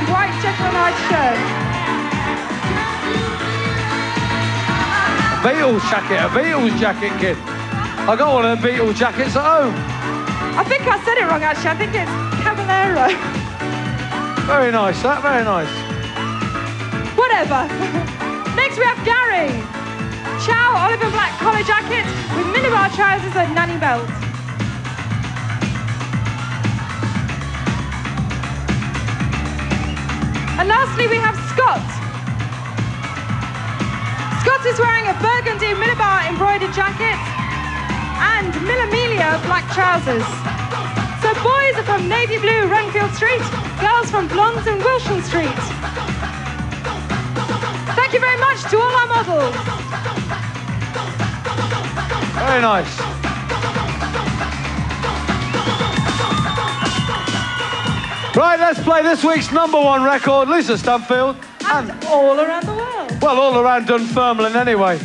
white Jekyll and Hyde shirt. A Beatles jacket, kid. I got one of the Beatles jackets at home. I think I said it wrong, actually. I think it's Caballero. Very nice, that, very nice. Whatever. Next we have Gary. Chow Oliver Black collar jacket with minibar trousers and nanny belt. And lastly we have Scott. Scott is wearing a burgundy minibar embroidered jacket and Millamelia black trousers. So boys are from Navy Blue Renfield Street, girls from Blondes and Wilson Street. Thank you very much to all our models. Very nice. Right, let's play this week's #1 record, Lisa Stanfield. And all around the world. Well, all around Dunfermline anyway.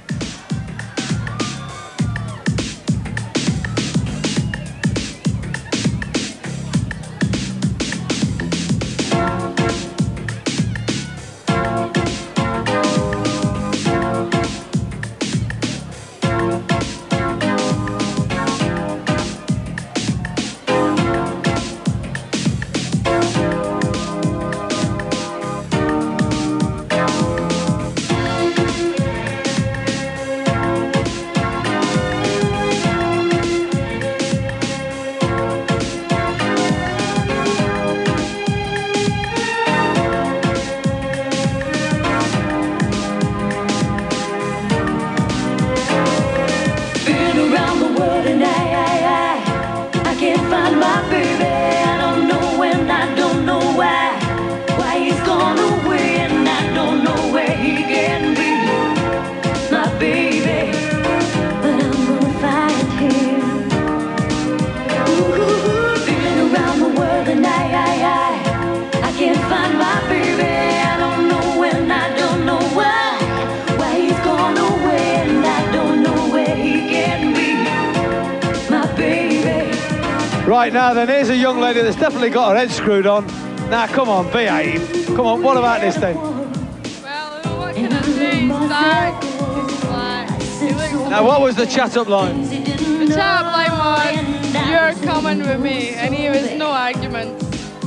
Right now then, here's a young lady that's definitely got her head screwed on. Now, come on, behave. Come on, what about this then? Well, what can I say? It's dark, it's black. Now, what was the chat-up line? The chat-up line was, you're coming with me, and he was no arguments.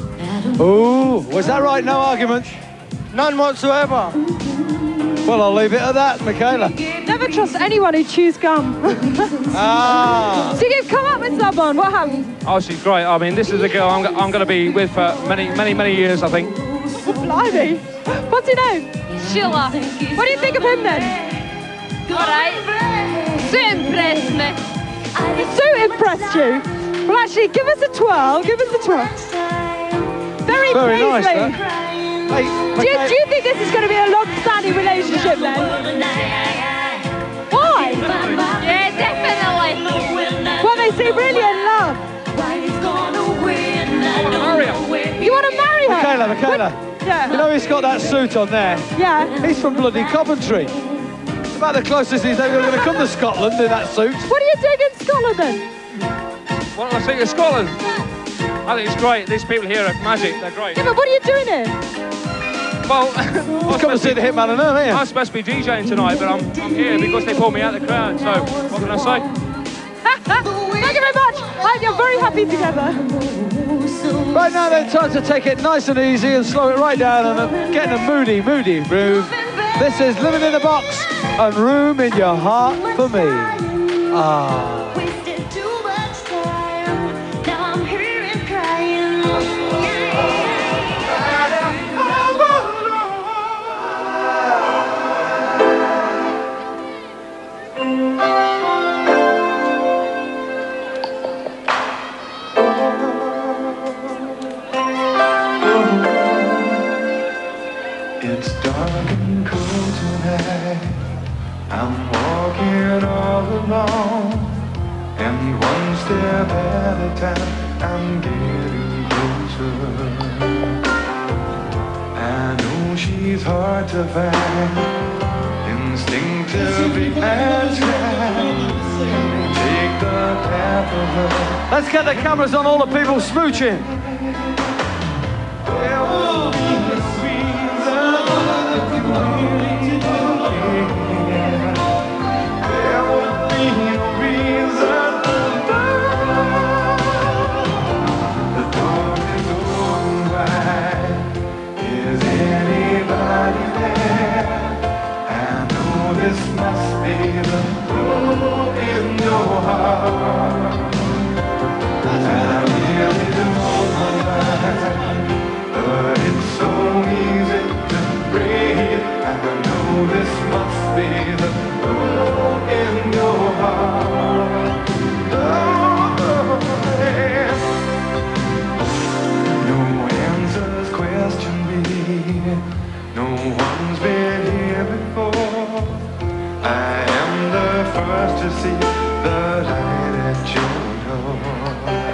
Ooh, was that right, no arguments? None whatsoever. Well, I'll leave it at that, Michaela. Never trust anyone who chews gum. Ah. So you've come up with someone, what happened? Oh, she's great. I mean, this is a girl I'm going to be with for many years, I think. Oh, blimey. What's your name? Sheila. What do you think of him then? All right. So impressed me. So impressed you? Well, actually, give us a twirl. Give us a twirl. Very nice, Paisley. Hey, Do you think this is going to be a long-standing relationship then? Why? Yeah, definitely. Well, they seem really in love. You want to marry her? Michaela. Yeah. You know he's got that suit on there? Yeah. He's from bloody Coventry. It's about the closest he's ever going to come to Scotland in that suit. What are you doing in Scotland then? What do I think of Scotland? I think it's great. These people here are magic. They're great. Yeah, but what are you doing here? Well, Come and see the Hitman on Earth, ain't you? I'm supposed to be DJing tonight, but I'm here because they pulled me out of the crowd. So, what can I say? Thank you very much. You're very happy together. Right now then, time to take it nice and easy and slow it right down and get in a moody groove. This is Living in a Box and Room in Your Heart for Me. Ah. It's dark and cold tonight. I'm walking all alone, and one step at a time I'm getting closer. I know she's hard to find, instinctively I try to take the path of her. Let's get the cameras on all the people smooching. Yeah, to see the light at your door.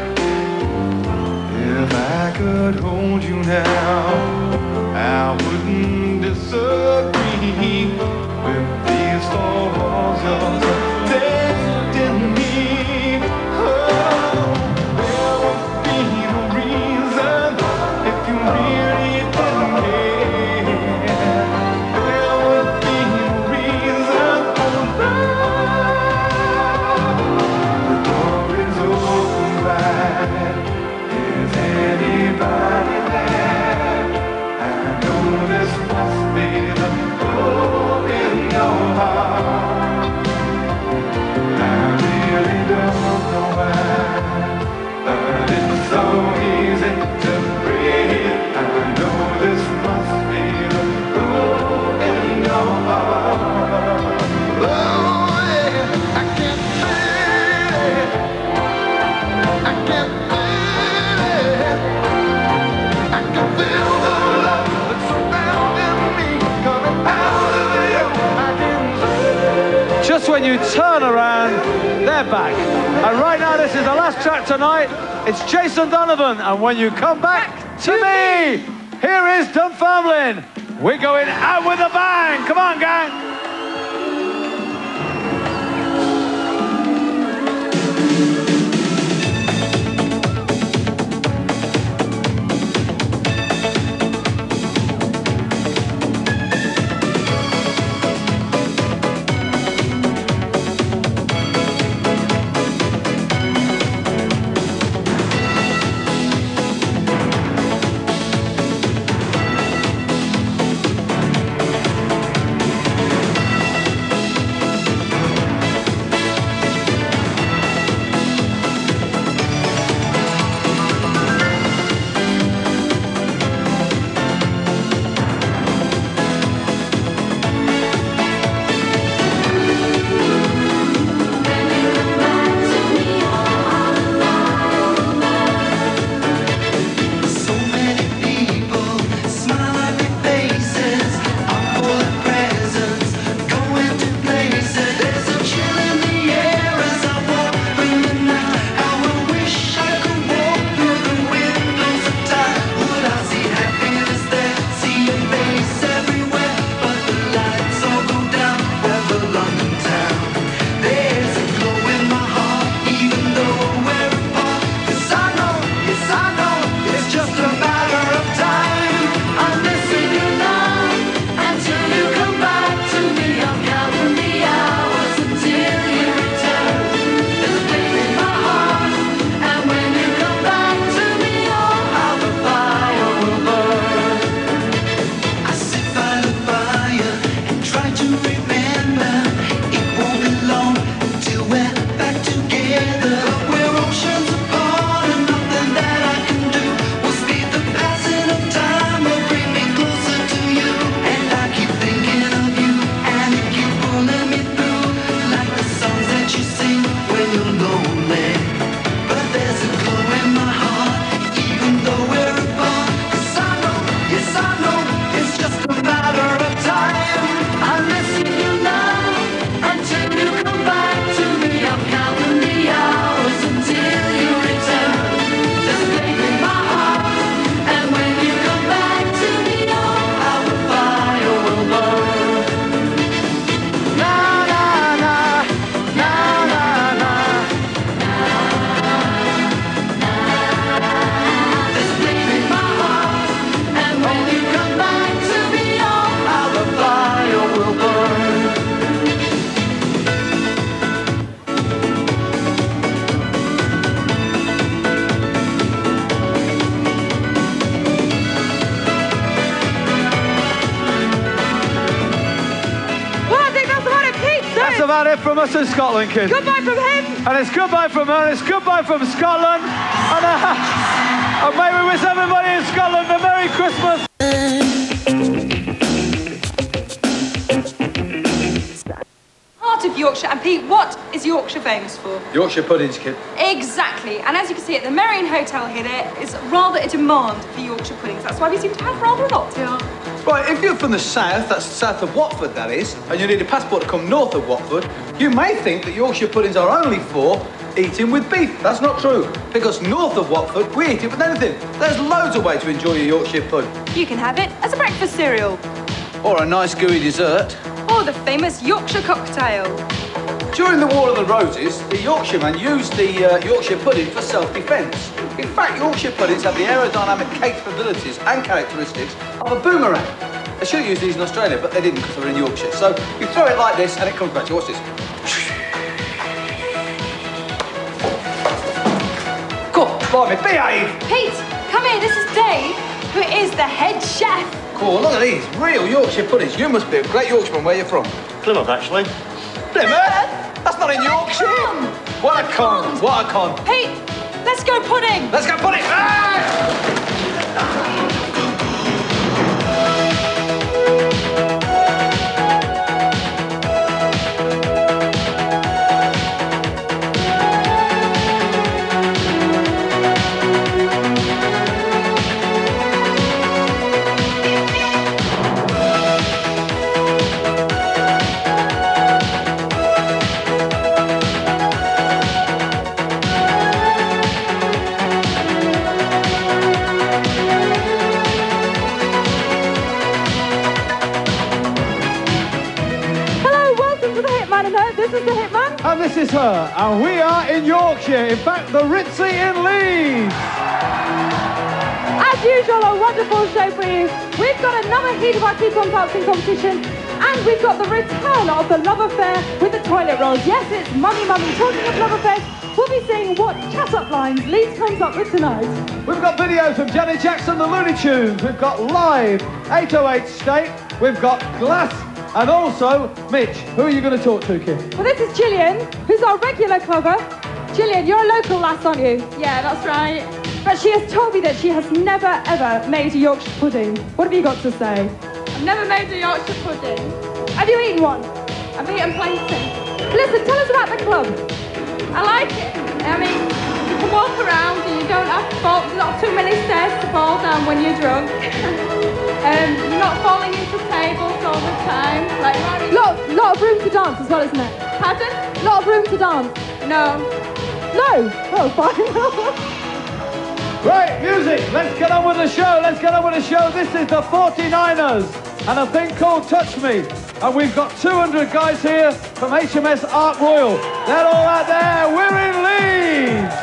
If I could hold you now, I wouldn't disagree with these four walls of destiny. Oh, there would be no reason if you really didn't care. There would be no reason for love. The door is open wide. Is anybody there? I know this must be the hope in your heart. I really don't know why, but it's so easy to breathe. I know this must be the hope in your heart. Oh yeah, I can't feel it. I can't feel it. I can feel the love that's surrounding me coming out of you. I can feel it. Just when you turn around, they're back. And right now, this is the last track tonight. It's Jason Donovan, and when you come back to me, here is Dunfermline. We're going out with a bang. Come on, gang. About it from us in Scotland, kids. Goodbye from him. And it's goodbye from her, and it's goodbye from Scotland. And may we wish everybody in Scotland a Merry Christmas. Heart of Yorkshire. And Pete, what is Yorkshire famous for? Yorkshire puddings, kid. Exactly. And as you can see at the Merrion Hotel here, there is rather a demand for Yorkshire puddings. That's why we seem to have rather a lot. Yeah. Right, if you're from the south, that's south of Watford, that is, and you need a passport to come north of Watford, you may think that Yorkshire puddings are only for eating with beef. That's not true, because north of Watford, we eat it with anything. There's loads of ways to enjoy your Yorkshire pud. You can have it as a breakfast cereal. Or a nice gooey dessert. Or the famous Yorkshire cocktail. During the War of the Roses, the Yorkshiremen used the Yorkshire pudding for self-defence. In fact, Yorkshire puddings have the aerodynamic capabilities and characteristics of a boomerang. They should have used these in Australia, but they didn't because they were in Yorkshire. So you throw it like this and it comes back to you. Watch this. Cool, Bobby, behave! Pete, come here, this is Dave, who is the head chef. Cool, look at these, real Yorkshire puddings. You must be a great Yorkshireman. Where are you from? Plymouth, actually. Plymouth? That's not in Yorkshire. What a con, what a con. Pete, let's go pudding. Let's go pudding. Ah! This is the Hitman. And this is her. And we are in Yorkshire. In fact, the Ritzy in Leeds. As usual, a wonderful show for you. We've got another heat of our Keep On Dancing competition. And we've got the return of the love affair with the toilet rolls. Yes, it's Mummy Mummy. Talking of love affairs, we'll be seeing what chat-up lines Leeds comes up with tonight. We've got videos from Janet Jackson, the Looney Tunes. We've got live 808 State. We've got Glass. And also, Mitch, who are you going to talk to, kid? Well, this is Gillian, who's our regular cover. Gillian, you're a local lass, aren't you? Yeah, that's right. But she has told me that she has never, ever made a Yorkshire pudding. What have you got to say? I've never made a Yorkshire pudding. Have you eaten one? I've eaten plenty. Listen, tell us about the club. I like it. I mean, you can walk around and you don't have to fall, there's not too many stairs to fall down when you're drunk. You're not falling into tables all the time. Like, lot of room to dance as well, isn't it? Pardon? Lot of room to dance. No. No? Oh, fine. Right, music. Let's get on with the show. Let's get on with the show. This is the 49ers and a thing called Touch Me. And we've got 200 guys here from HMS Ark Royal. They're all out there. We're in Leeds.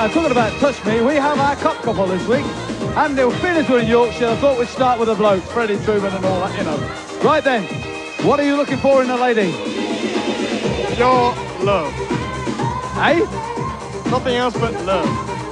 Now, talking about Touch Me, we have our cup couple this week. And they'll finish with in Yorkshire. I thought we'd start with the blokes, Freddie Truman and all that, you know. Right then, what are you looking for in a lady? Your love. Eh? Nothing else but love.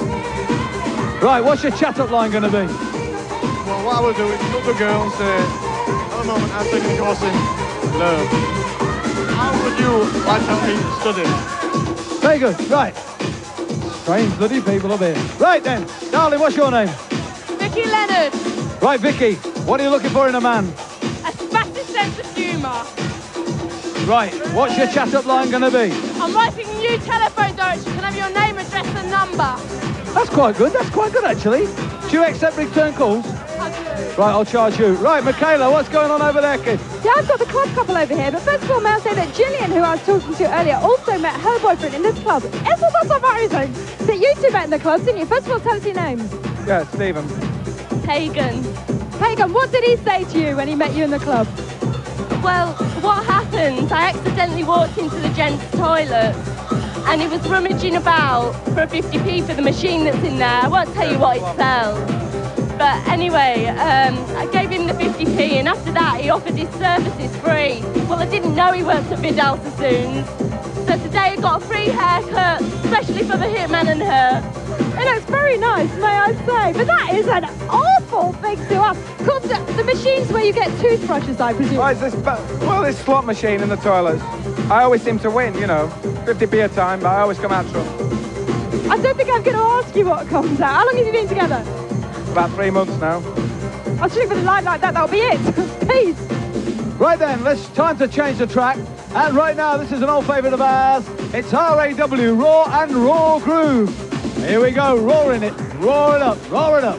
Right, what's your chat-up line going to be? Well, what I will do is look the girl and say, at the moment I'm taking a course in love. How would you like to help me study? Very good, right. Strange bloody people up here. Right then, darling, what's your name? Vicky Leonard. Right, Vicky, what are you looking for in a man? A spastic sense of humour. Right, what's your chat-up line going to be? I'm writing a new telephone directory. Can I have your name, address and number? That's quite good actually. Do you accept return calls? Right, I'll charge you. Right, Michaela, what's going on over there, kid? Yeah, I've got the club couple over here, but first of all, may I say that Gillian, who I was talking to earlier, also met her boyfriend in this club. Isn't that amazing? So you two met in the club, didn't you? First of all, tell us your names. Yeah, Stephen. Hagen. Hagen, what did he say to you when he met you in the club? Well, what happened? I accidentally walked into the gents' toilet and he was rummaging about for a 50p for the machine that's in there. I won't tell you what it sells. But anyway, I gave him the 50p and after that he offered his services free. Well, I didn't know he worked at Vidal Sassoons. So today I got a free haircut, especially for the hitman and her. It looks very nice, may I say, but that is an awful thing to ask. Of course, the machine's where you get toothbrushes, I presume. Why is this? Well, this slot machine in the toilets. I always seem to win, you know. 50p a time, but I always come out trump. I don't think I'm going to ask you what comes out. How long have you been together? About 3 months now. I should with a line like that, that'll be it. Peace. Right then, time to change the track. And right now, this is an old favourite of ours. It's RAW, Raw and Raw Groove. Here we go, roaring it. Roar it up, roar it up.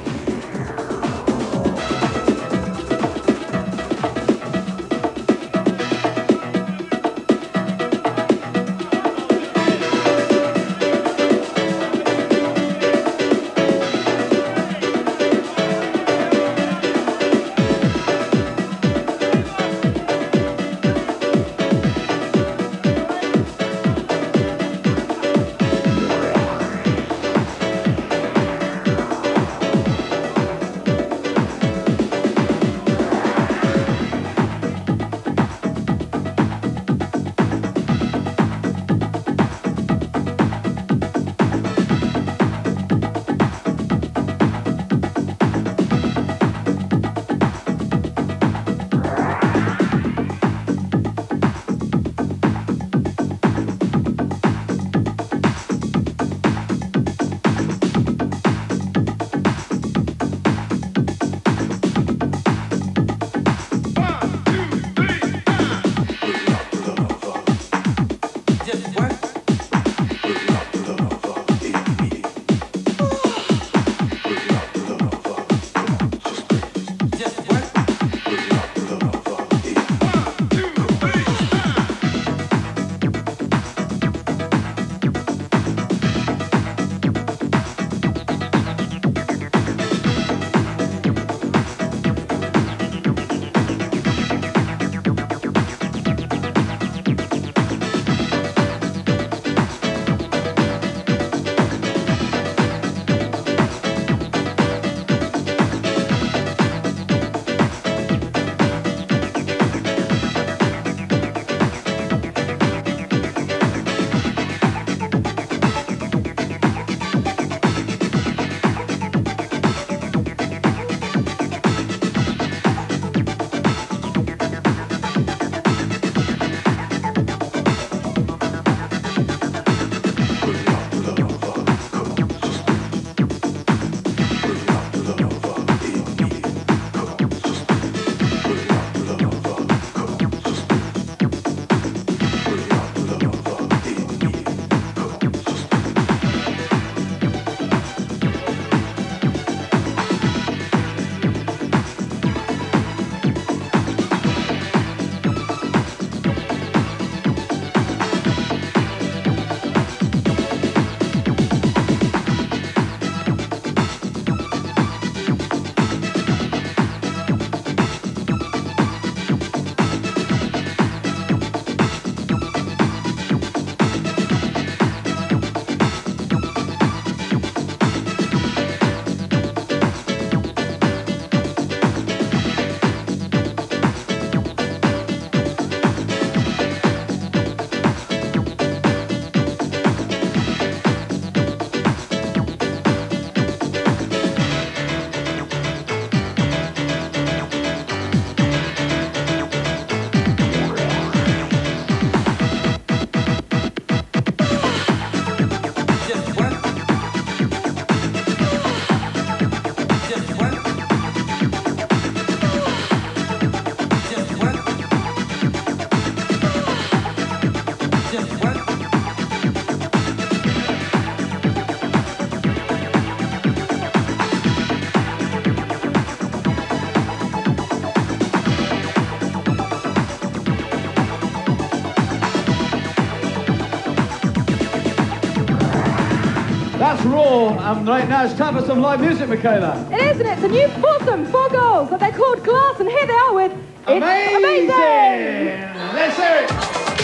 That's Raw, and right now it's time for some live music, Michaela. It is, and it's a new foursome, 4 girls, but they're called Glass, and here they are with It's Amazing! Let's hear it.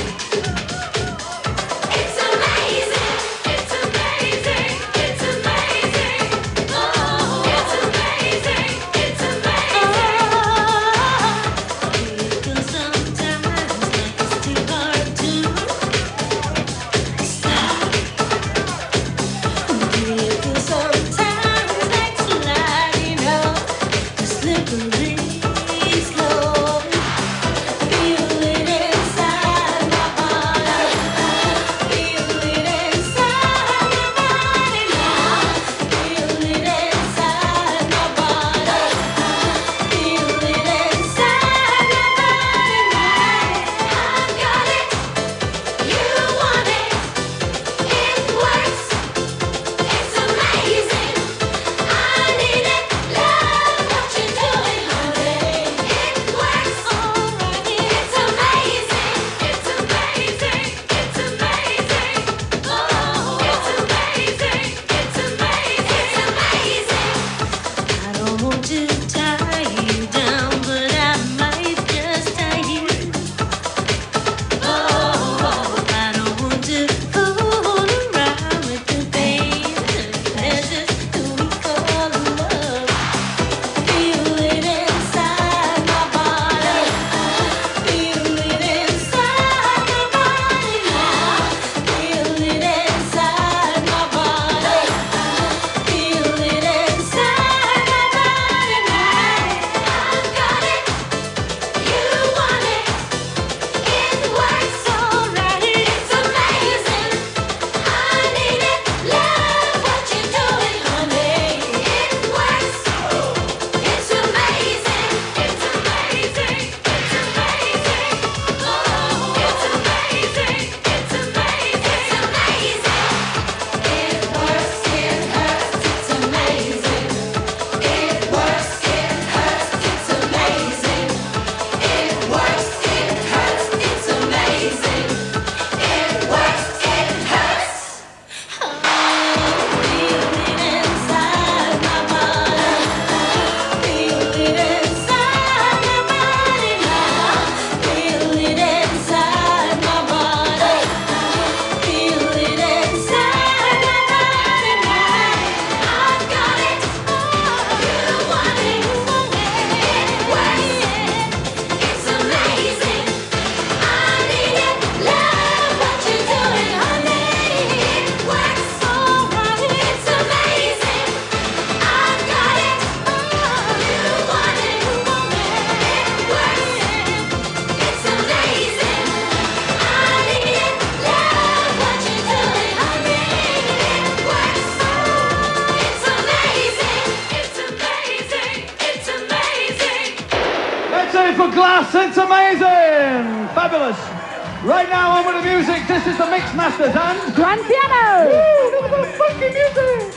For Glass, it's amazing! Fabulous! Right now on with the music, this is the Mix Masters and Grand Piano! Woo! Look at that funky music!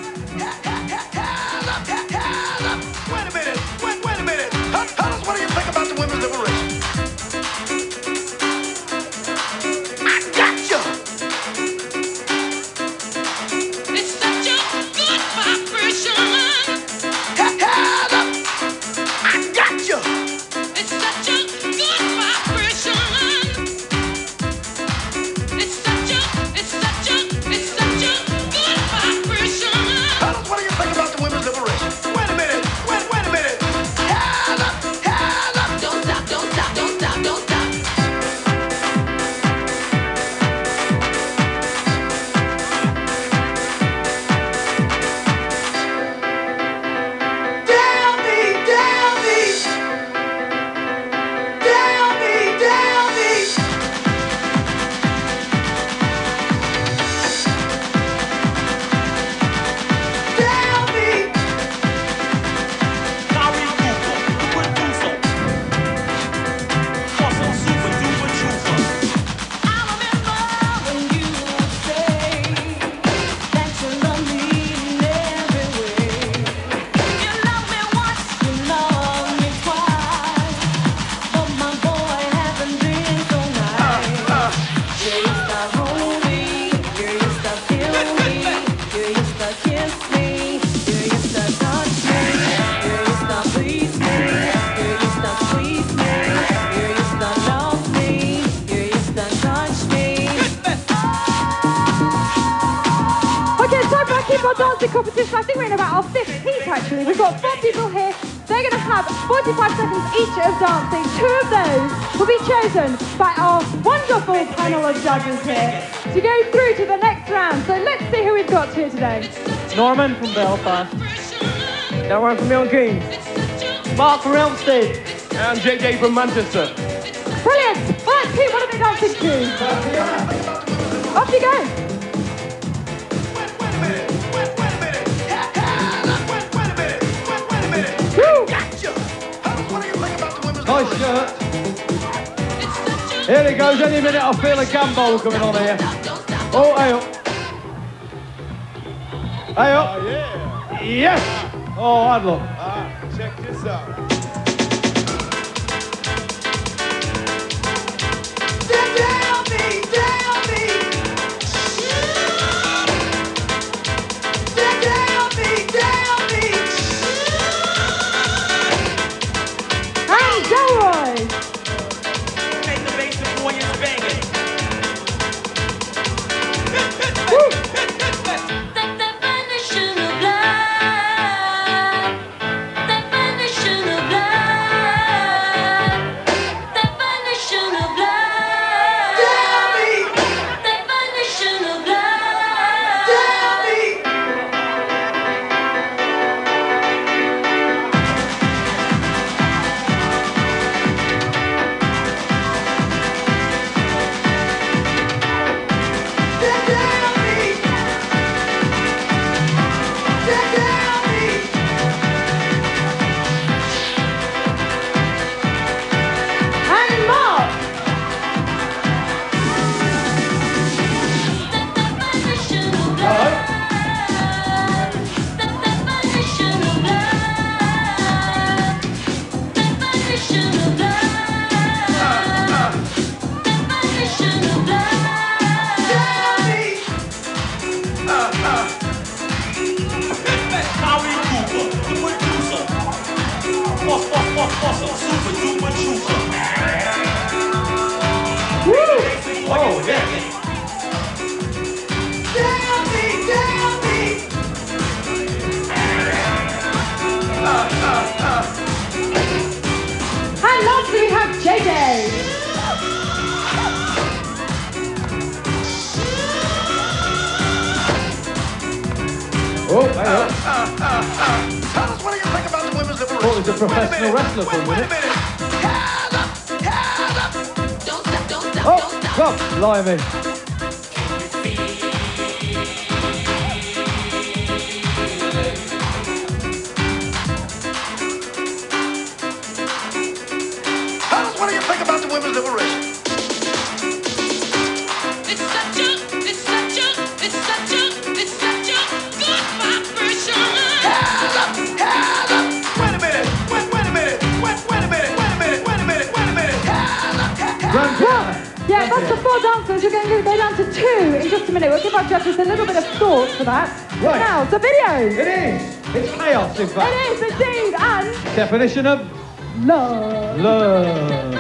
Wait a minute! Wait a minute! Fellas, what do you think about the women's liberation? I gotcha! It's such a good vibration. I gotcha! It's such a good vibration. It's such a good vibration. of our dancing competition. I think we're in about our 5th heat, actually. We've got 4 people here. They're going to have 45 seconds each of dancing. 2 of those will be chosen by our wonderful panel of judges here to go through to the next round. So let's see who we've got here today. Norman from Belfast. Darren from Milton Keynes. Mark from Elmstead. And JJ from Manchester. Brilliant. All right, Pete, what are they dancing to? Off you go. Nice shirt. Here he goes. Any minute I feel a gambol coming on here. Oh, hey up. Hey up. Oh, yeah. Yes. Oh, hard luck. Check this out. And lastly, we have JJ. Oh, hey up. Tell us what do you think about the women's liberation? Oh, he's a professional wrestler for a minute. Oh, come, blimey. Tell us what do you think about the women's liberation? It's such a good vibration. Wait a minute. Yeah, that's the 4 dancers. You're going to go down to 2 in just a minute. We'll give our judges a little bit of thought for that. Right. Now, the video. It is. It's chaos, in fact. It is indeed, and Definition of love. love.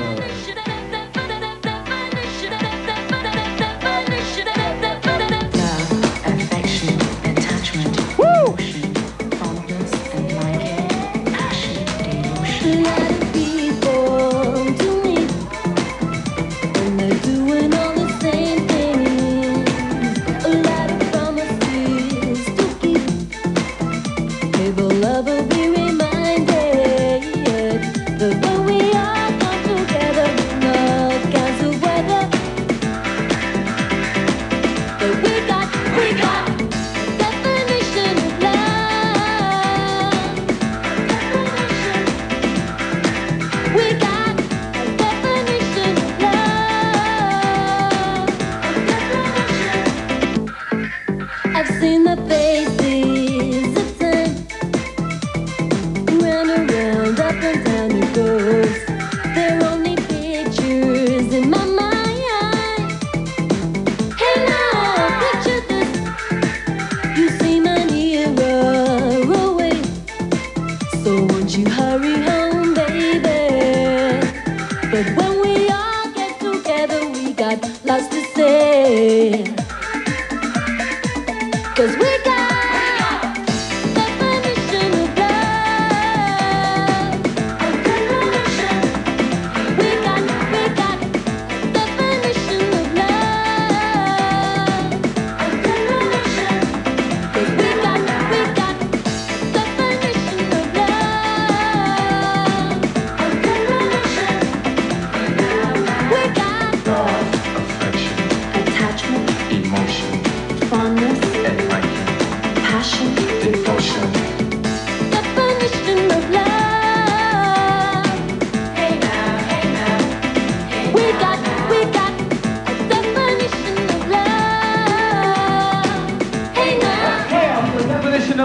Affection, attachment, emotion, fondness and liking, passion, devotion. A lot of people to me, and they're doing all the same things. A lot of promises to keep. May the lover be reminded that when we all come together in all kinds of weather, that we got definition of love. We got a definition of love. I've seen the faces of time, round and round, up and down it goes. They're only pictures in my mind. Hey now, picture this. You seem an era away, so won't you hurry home, baby? But when we all get together, we got lots to say. 'Cause we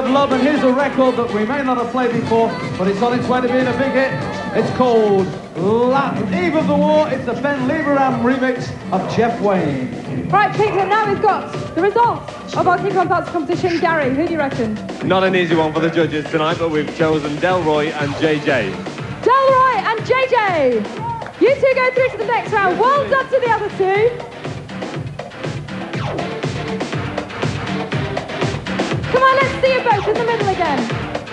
of Love, and here's a record that we may not have played before, but it's on its way to being a big hit. It's called Eve of the War. It's the Ben Lieberham remix of Jeff Wayne. Right, Peter, now we've got the results of our Keep On Dance competition. Gary, who do you reckon? Not an easy one for the judges tonight, but we've chosen Delroy and JJ. Delroy and JJ! You two go through to the next round. Well done to the other two. Come on, let's see you both in the middle again.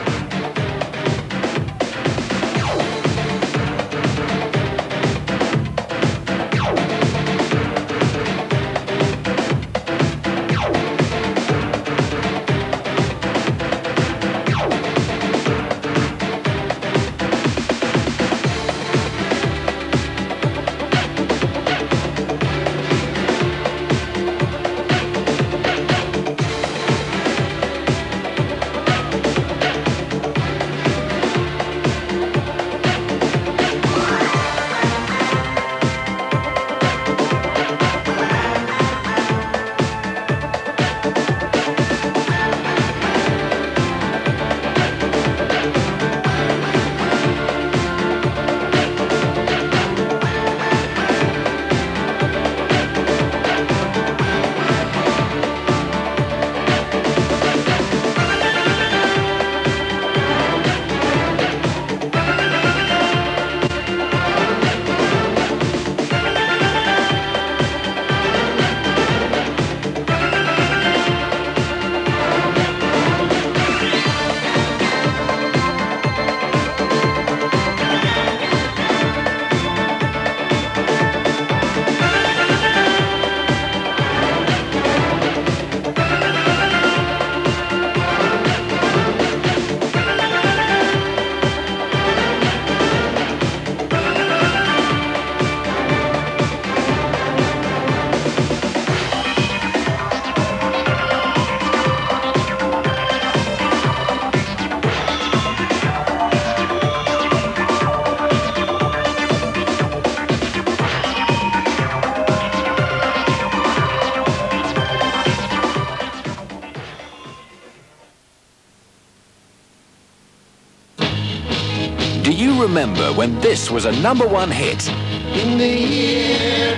Remember when this was a #1 hit? In the year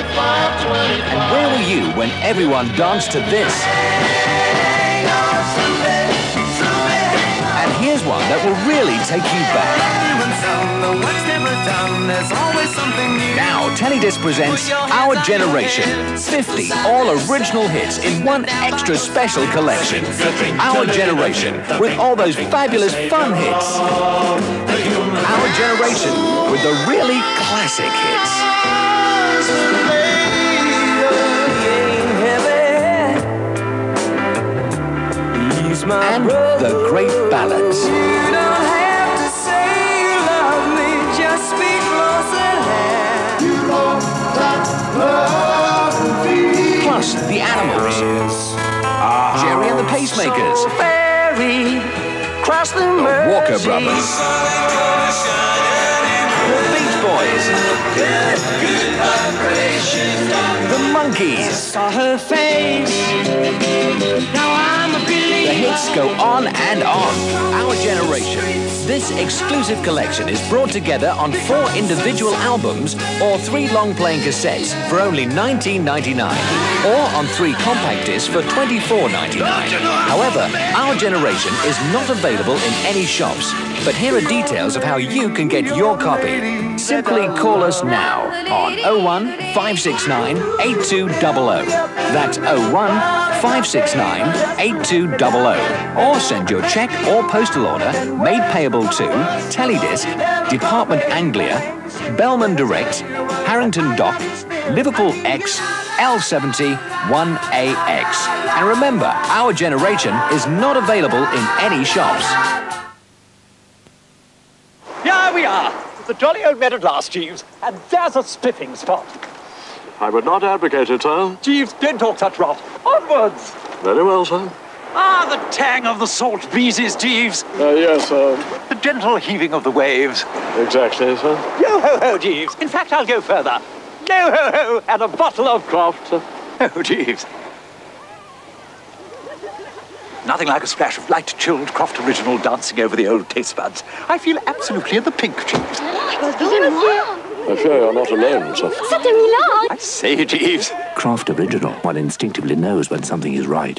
2525. And where were you when everyone danced to this? And here's one that will really take you back. Now, Teledisc presents Our Generation. 50 all-original hits in one extra special collection. Our Generation, with all those fabulous fun hits. Our Generation, with the really classic hits. And the great ballads. Plus the Animals, Jerry and the Pacemakers, the Walker Brothers, the Beach Boys, the Monkees. The hits go on and on. Our Generation. This exclusive collection is brought together on 4 individual albums or 3 long-playing cassettes for only $19.99, or on 3 compact discs for $24.99. However, Our Generation is not available in any shops, but here are details of how you can get your copy. Simply call us now on 01 569 8200. That's 01 569 8200. Or send your cheque or postal order made payable to Teledisc, Department Anglia, Bellman Direct, Harrington Dock, Liverpool X, L70 1AX. And remember, Our Generation is not available in any shops. Here we are, the jolly old men at last, Jeeves, and there's a spiffing spot. I would not advocate it, sir. Jeeves, don't talk such rot. Onwards! Very well, sir. Ah, the tang of the salt breezes, Jeeves. Yes, sir. The gentle heaving of the waves. Exactly, sir. Yo-ho-ho, Jeeves. In fact, I'll go further. Yo-ho-ho, and a bottle of craft, sir. Oh, Jeeves. Nothing like a splash of light, chilled Croft Original dancing over the old taste buds. I feel absolutely in the pink, Jeeves. I'm sure you're not alone, sir. I say, Jeeves. Croft Original. One instinctively knows when something is right.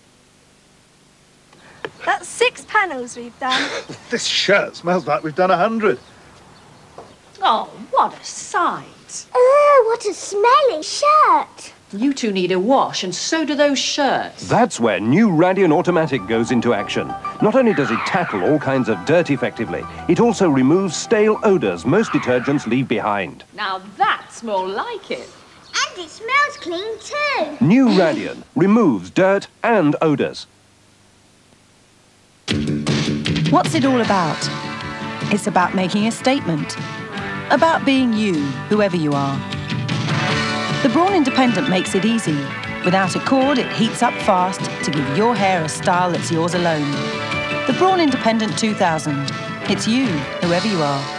That's 6 panels we've done. This shirt smells like we've done 100. Oh, what a sight. Oh, what a smelly shirt. You two need a wash, and so do those shirts. That's where new Radian Automatic goes into action. Not only does it tackle all kinds of dirt effectively, it also removes stale odours most detergents leave behind. Now that's more like it. And it smells clean too. New Radian removes dirt and odours. What's it all about? It's about making a statement. About being you, whoever you are. The Braun Independent makes it easy. Without a cord, it heats up fast to give your hair a style that's yours alone. The Braun Independent 2000. It's you, whoever you are.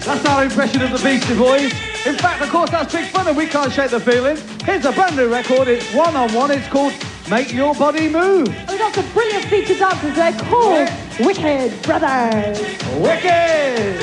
That's our impression of the Beastie Boys. In fact, of course, that's big fun and we can't shake the feeling. Here's a brand new record. It's one-on-one. It's called Make Your Body Move. We got some brilliant feature dancers. They're called Wicked Brothers. Wicked!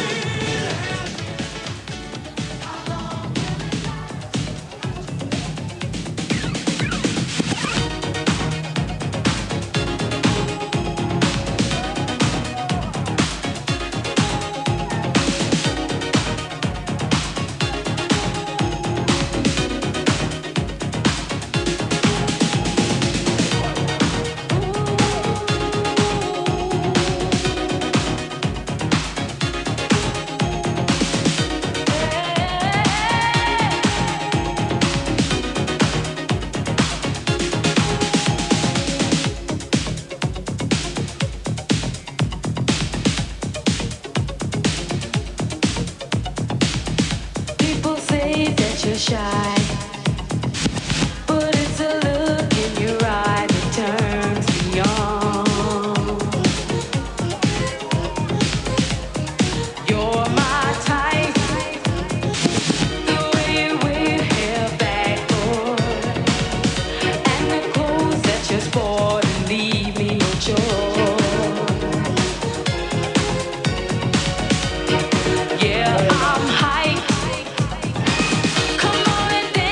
People say that you're shy, but it's a look in your eye that turns me on. You're my type, the way you wear hair backward, and the clothes that you sport and leave me no choice. Yeah, I'm hyped. Come on and dance.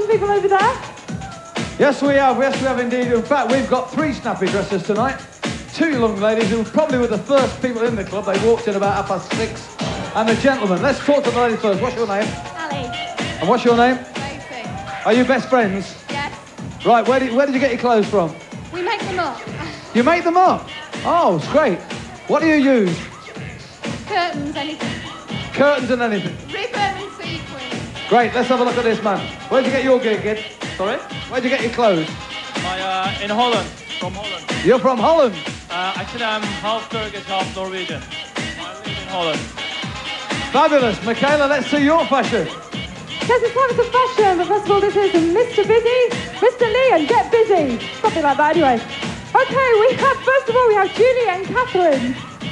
young people over there? Yes, we have. Yes, we have indeed. In fact, we've got 3 snappy dresses tonight. 2 young ladies who probably were the first people in the club. They walked in about 6:30. And the gentleman. Let's talk to the ladies first. What's your name? Ali. And what's your name? Sophie. Are you best friends? Yes. Right, where did you get your clothes from? We make them up. You make them up? Oh, it's great. What do you use? Curtains, anything. Curtains and anything. Ribbon and sequins. Great, let's have a look at this, man. Where'd you get your gig, kid? Sorry? Where'd you get your clothes? In Holland. From Holland. You're from Holland? Actually, I'm half Turkish, half Norwegian. I live in Holland. Fabulous. Michaela, let's see your fashion. Yes, it's time for some fashion, but first of all, this is Mr. Busy, Mr. Lee, and Get Busy. Something like that, anyway. Okay, first of all, we have Julie and Catherine.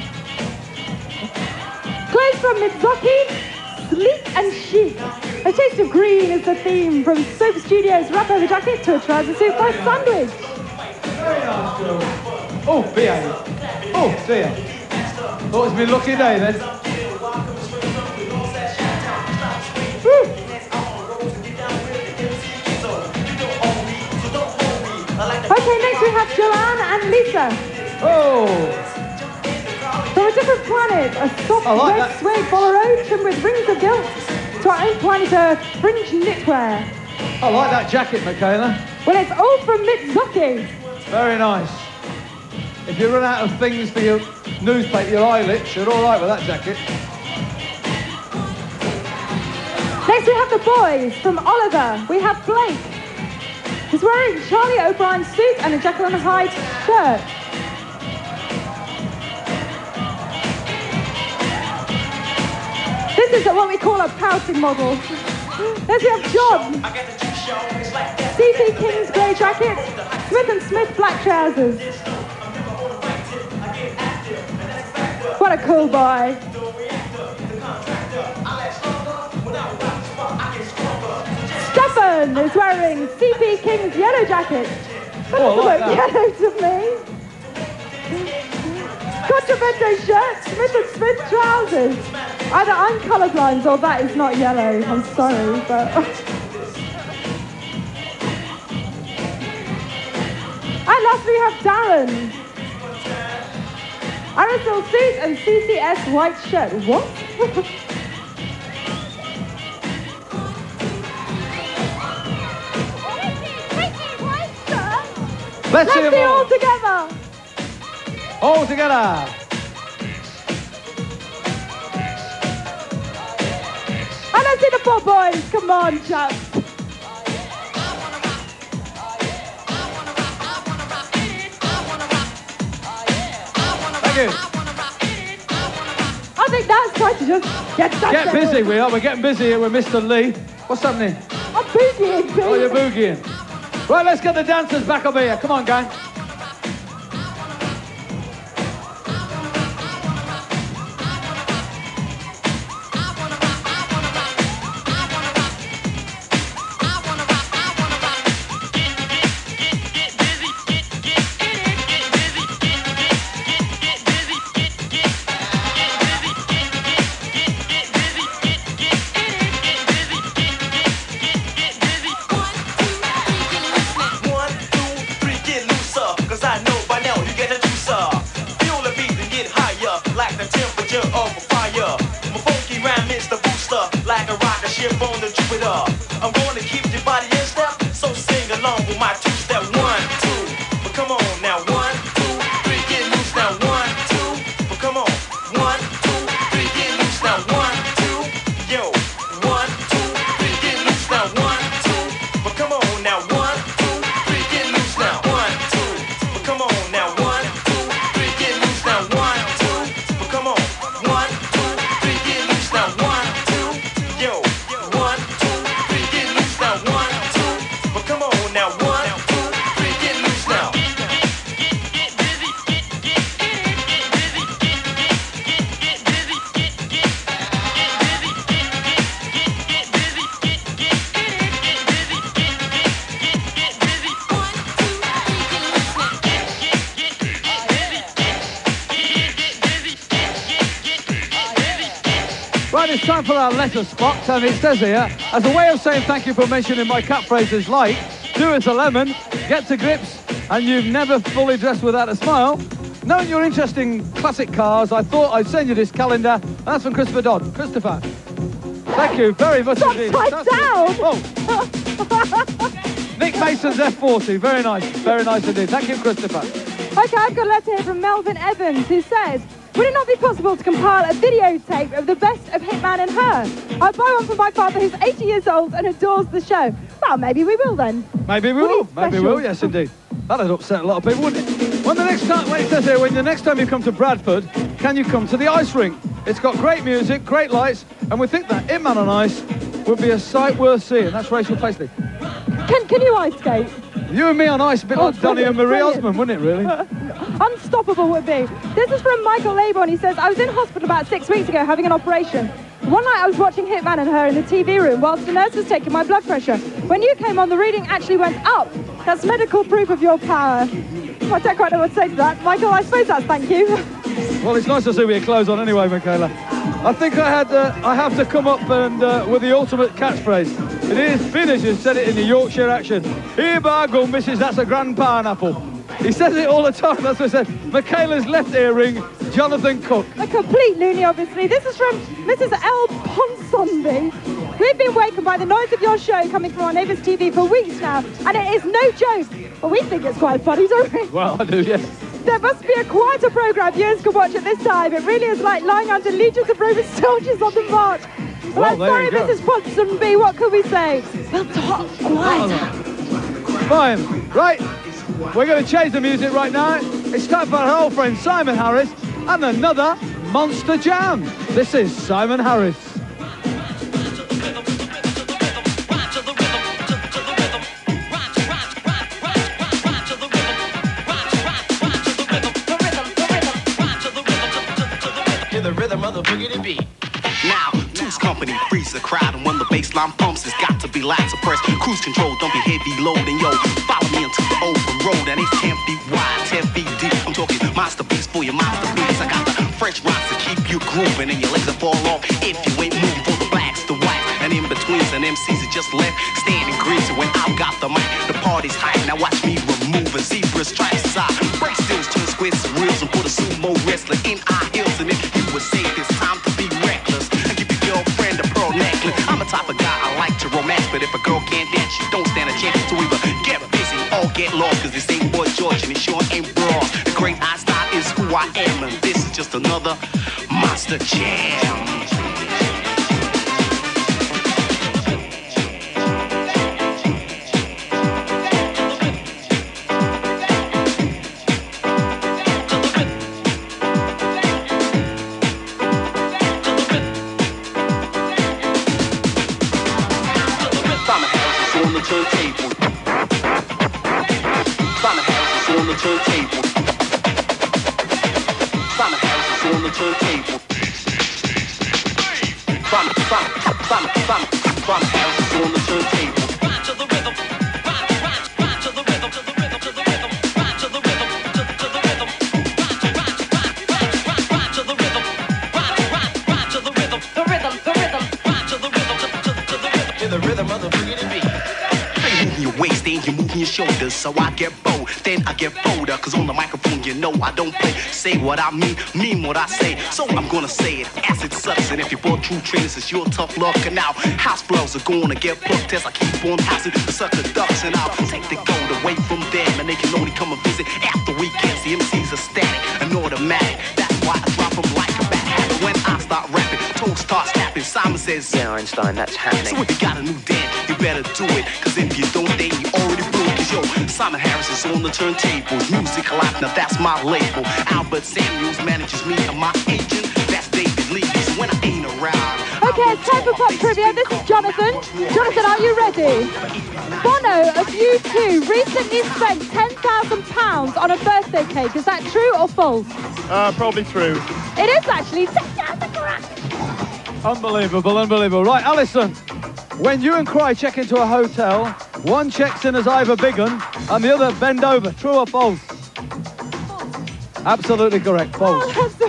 Clothes from Mitsuki, sleek and chic. A taste of green is the theme, from Soap Studios wrap over jacket to a trouser suit by sandwich. Very nice, girl. Oh, behave. Oh, dear. Thought it's been a lucky day, then. Okay, next we have Joanne and Lisa. Oh! From a different planet, a soft like red that. suede bolero trimmed with rings of gilt to our own planet Earth fringe knitwear. I like that jacket, Michaela. Well, it's all from Mitsuki. Very nice. If you run out of things for your newspaper, your eyelets, you're all right with that jacket. Next we have the boys. From Oliver, we have Blake. He's wearing Charlie O'Brien's suit and a Jekyll and Hyde shirt. This is what we call a pouting model. Next we have John. CP King's grey jacket, Smith & Smith black trousers. What a cool boy. Stefan is wearing CP King's yellow jacket. That doesn't look yellow to me. Contrabando shirt, Smith & Smith trousers. Either I'm colourblind or that is not yellow. I'm sorry, but... And lastly we have Darren. Aerosol suit and CCS white shirt. What? Let's see them all together. All together. And let's see the poor boys. Come on, chaps. Thank you. I think that's time to just get busy, we are. We're getting busy here with Mr. Lee. What's happening? I'm boogieing, Oh, you're boogieing. Right, let's get the dancers back up here. Come on, gang. One, two, three, get loose up. Right, it's time for our letter spot, and it says here, as a way of saying thank you for mentioning my catchphrases like, do as a lemon, get to grips, and you've never fully dressed without a smile. Knowing your interest in classic cars, I thought I'd send you this calendar, and that's from Christopher Dodd. Christopher, thank you very much indeed. Upside down! Oh. Nick Mason's F40, very nice indeed. Thank you, Christopher. Okay, I've got a letter here from Melvin Evans who says, would it not be possible to compile a videotape of the best of Hitman and Her? I'll buy one for my father who's 80 years old and adores the show. Well, maybe we will then. Maybe we will. Maybe we will, yes indeed. That'd upset a lot of people, wouldn't it? When the next time you come to Bradford, can you come to the ice rink? It's got great music, great lights, and we think that Hitman on Ice would be a sight worth seeing. That's Rachel Paisley. Can you ice skate? You and me on ice, a bit like Donny and Marie Osmond, wouldn't it, really? Unstoppable would be. This is from Michael Labourne. He says, I was in hospital about 6 weeks ago having an operation. One night I was watching Hitman and Her in the TV room whilst the nurse was taking my blood pressure. When you came on, the reading actually went up. That's medical proof of your power. I don't quite know what to say to that. Michael, I suppose that's thank you. Well, it's nice to see with your clothes on anyway, Michaela. I think I have to come up and with the ultimate catchphrase. It is Finish and said it in the Yorkshire accent. Here by go, missus, that's a grand pineapple. He says it all the time, that's what he said. Michaela's left earring, Jonathan Cook. A complete loony, obviously. This is from Mrs. L. Ponsonby. We've been wakened by the noise of your show coming from our neighbour's TV for weeks now, and it is no joke. But we think it's quite funny, don't we? Well, I do, yes. There must be a quieter programme viewers can watch at this time. It really is like lying under legions of Roman soldiers on the march. Well, I'm sorry, Mrs. Ponsonby, what can we say? We'll talk quieter. Fine. Right, we're going to change the music right now. It's time for our old friend Simon Harris and another Monster Jam. This is Simon Harris. The rhythm of the boogie to beat. Now, Two's company frees the crowd, and when the baseline pumps, it's got to be loud suppressed. Cruise control, don't be heavy loading, yo. Follow me into the open road, and it's 10 feet wide, 10 feet deep. I'm talking masterpiece for your masterpiece. I got the French rocks to keep you grooving, and your legs will fall off if you ain't moving for the blacks, the whites, and in betweens, and MCs are just left standing greasy when I've got the mic. The party's hype, now watch me remove a zebra stripes aside. Break stills, turn squares and reels, and put a sumo wrestler in our heels, and if you would say it's time to be reckless and give your girlfriend a pearl necklace. I'm the type of guy I like to romance, but if a girl can't dance, she don't stand a chance to either get busy or get lost, cause this ain't Boy George and it sure ain't broad. The great Einstein is who I am, and this is just another Monster Jam. So I get bold, then I get bolder, cause on the microphone you know I don't play. Say what I mean what I say. So I'm gonna say it as it sucks. And if you bought true trainers, it's your tough luck. And now house blows are gonna get plucked as I keep on passing the sucker ducks. And I'll take the gold away from them, and they can only come and visit after weekends. The MCs are static and automatic. That's why I drop them like a bad habit. When I start rapping, toes start snapping. Simon says, yeah, Einstein, that's happening. So if you got a new dance, you better do it, cause if you don't, then you already blew it. Cause yo, Simon Harris is on the turntables. Music Alive, now that's my label. Albert Samuels manages me, and my agent, that's David Lee. So when I ain't around. Okay, it's time for pop trivia. This is Jonathan. Jonathan, are you ready? Bono of U2 recently spent £10,000 on a birthday cake. Is that true or false? Probably true. It is actually. Unbelievable, unbelievable. Right, Alison, when you and Cry check into a hotel, one checks in as Ivor Bigham and the other bend over. True or false? Absolutely correct, false. Oh, that's awful.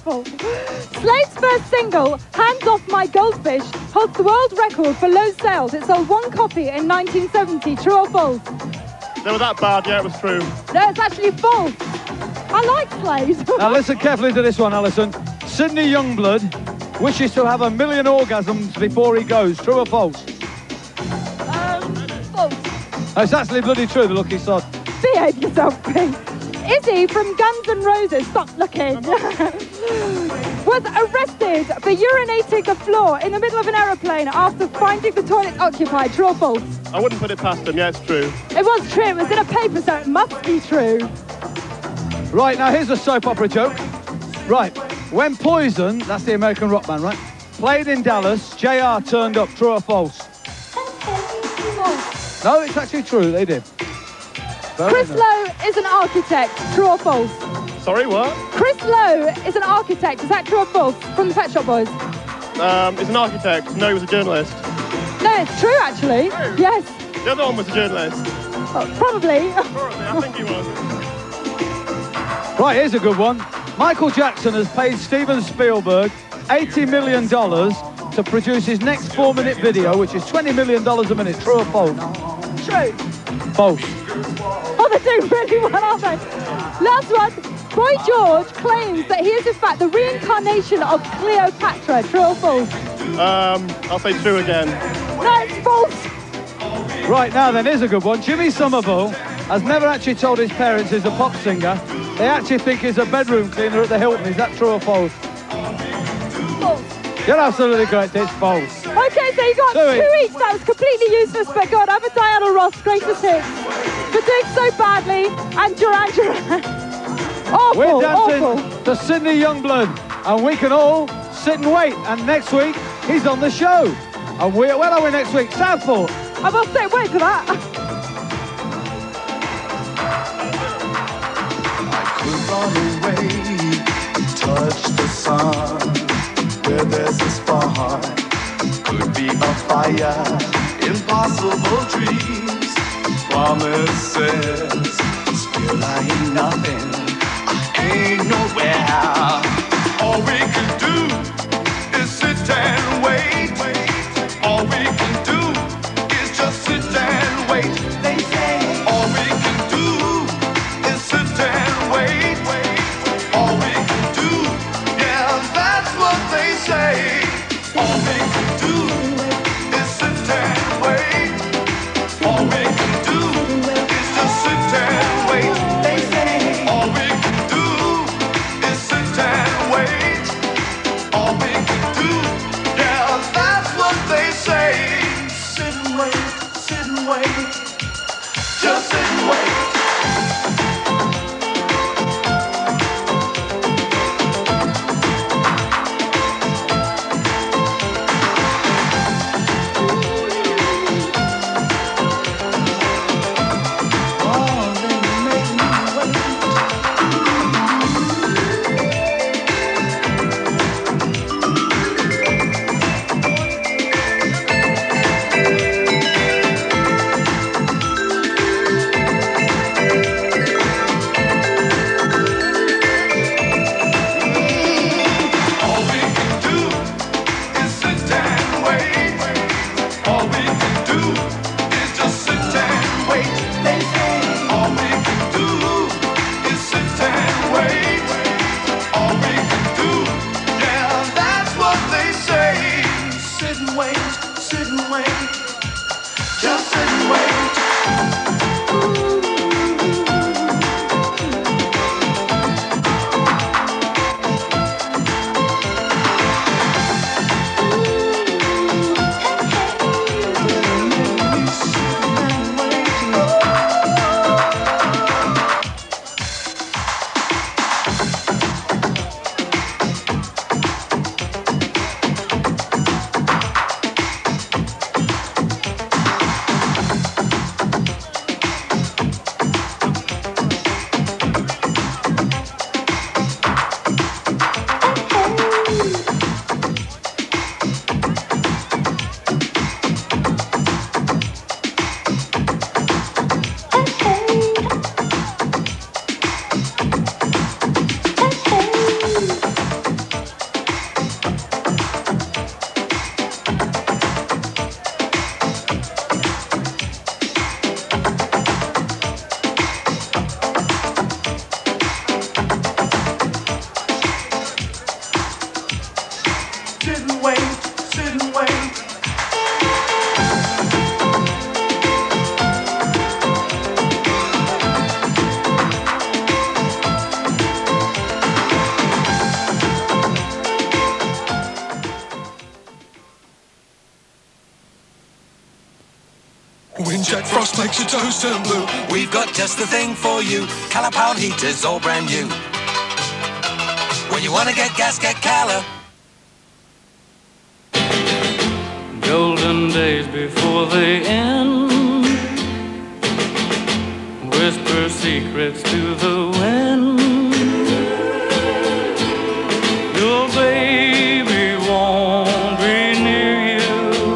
awful. Slade's first single, Hands Off My Goldfish, holds the world record for low sales. It sold 1 copy in 1970. True or false? They were that bad, yeah, it was true. No, it's actually false. I like Slade. Now listen carefully to this one, Alison. Sidney Youngblood wishes to have 1 million orgasms before he goes. True or false? False. Oh, it's actually bloody true, the lucky sod. Behave yourself, Pete. Izzy from Guns N' Roses, stop looking, was arrested for urinating the floor in the middle of an aeroplane after finding the toilet occupied. True or false? I wouldn't put it past him, yeah, it's true. It was true, it was in a paper, so it must be true. Right, now here's a soap opera joke. Right, when Poison, that's the American rock band, right, played in Dallas, JR turned up. True or false? False. No, it's actually true, they did. Chris Lowe is an architect. True or false? Sorry, what? Chris Lowe is an architect. Is that true or false? From the Pet Shop Boys. He's an architect. No, he was a journalist. No, it's true, actually. True? Yes. The other one was a journalist. Oh, probably. Probably, I think he was. Right, here's a good one. Michael Jackson has paid Steven Spielberg $80 million to produce his next 4-minute video, which is $20 million a minute. True or false? True. False. Oh, they're doing really well, aren't they? Last one. Boy George claims that he is in fact the reincarnation of Cleopatra. True or false? I'll say true again. No, it's false. Right, now then, here's a good one. Jimmy Somerville has never actually told his parents he's a pop singer. They actually think he's a bedroom cleaner at the Hilton. Is that true or false? False. You're absolutely correct, it's false. Okay, so you got 2 each. That was completely useless, but God, have a Diana Ross, greatest hits, for doing so badly, and Duran Duran. Awful, We're dancing awful. to Sidney Youngblood, and we can all sit and wait. And next week, he's on the show. And where are we next week? Southport. I must say, wait for that. Run away, touch the sun, where there's a spark, could be a fire, impossible dreams, promises, still I ain't nothing, I ain't nowhere. All we can do is sit and wait, all we can do is just sit and wait. They say all we can do is sit and wait. All we can do, yeah, that's what they say. All we can do is sit and wait. All we can do is just sit and wait. They say all we can do is sit and wait. All we can do, yeah, that's what they say. Sit and wait, just sit and wait. Talking Jack Frost makes your toes turn blue. We've got just the thing for you. Cala heaters, all brand new. When you wanna get gas, get Cala. Golden days before they end. Whisper secrets to the wind. Your baby won't be near you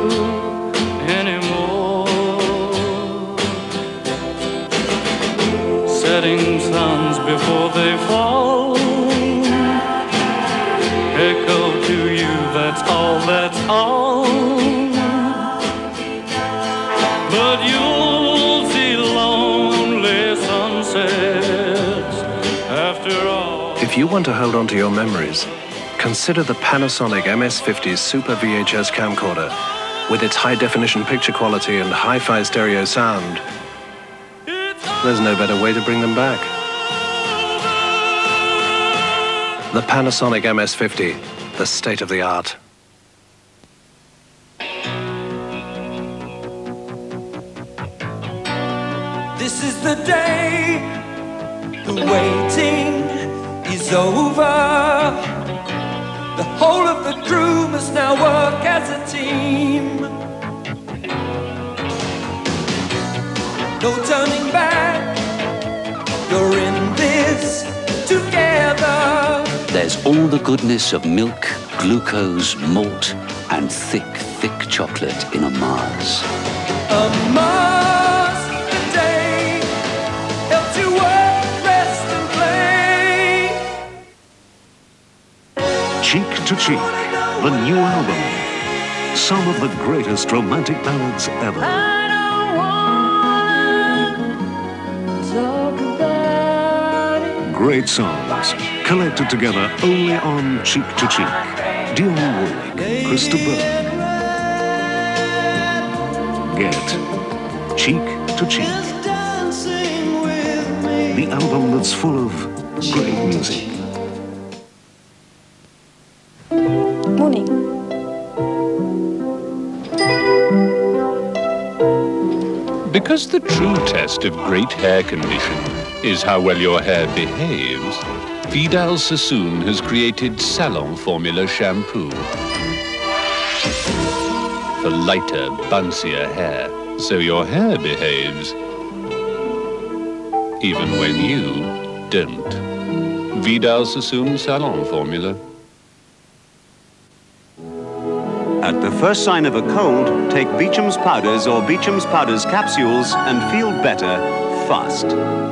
anymore. Setting suns before they fall. Echo to you, that's all, that's all. But you'll see lonely sunsets after all. If you want to hold on to your memories, consider the Panasonic MS-50 Super VHS camcorder. With its high-definition picture quality and hi-fi stereo sound, there's no better way to bring them back. The Panasonic MS-50, the state of the art. This is the day, the waiting is over. The whole of the crew must now work as a team. No turning back, you're in this together. There's all the goodness of milk, glucose, malt, and thick, thick chocolate in a Mars. A Mars, the day helps you work, rest, and play. Cheek to Cheek, the new album. Some of the greatest romantic ballads ever. I don't wanna talk about it. Great songs, collected together only on Cheek to Cheek. Dionne Warwick, Krista Berg. Get Cheek to Cheek. The album that's full of great music. Morning. Because the true test of great hair condition is how well your hair behaves, Vidal Sassoon has created Salon Formula shampoo. For lighter, bouncier hair, so your hair behaves. Even when you don't. Vidal Sassoon Salon Formula. At the first sign of a cold, take Beecham's Powders or Beecham's Powders capsules and feel better fast.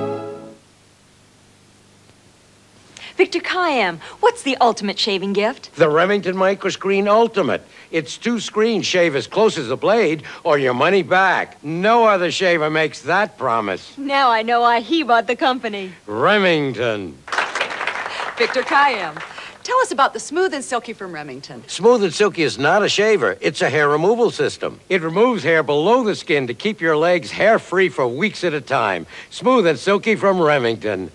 Victor Kiam, what's the ultimate shaving gift? The Remington Microscreen Ultimate. Its 2 screens shave as close as the blade or your money back. No other shaver makes that promise. Now I know why he bought the company. Remington. Victor Kiam, tell us about the Smooth and Silky from Remington. Smooth and Silky is not a shaver. It's a hair removal system. It removes hair below the skin to keep your legs hair-free for weeks at a time. Smooth and Silky from Remington.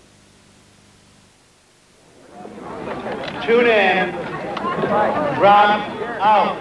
Tune in. Run out.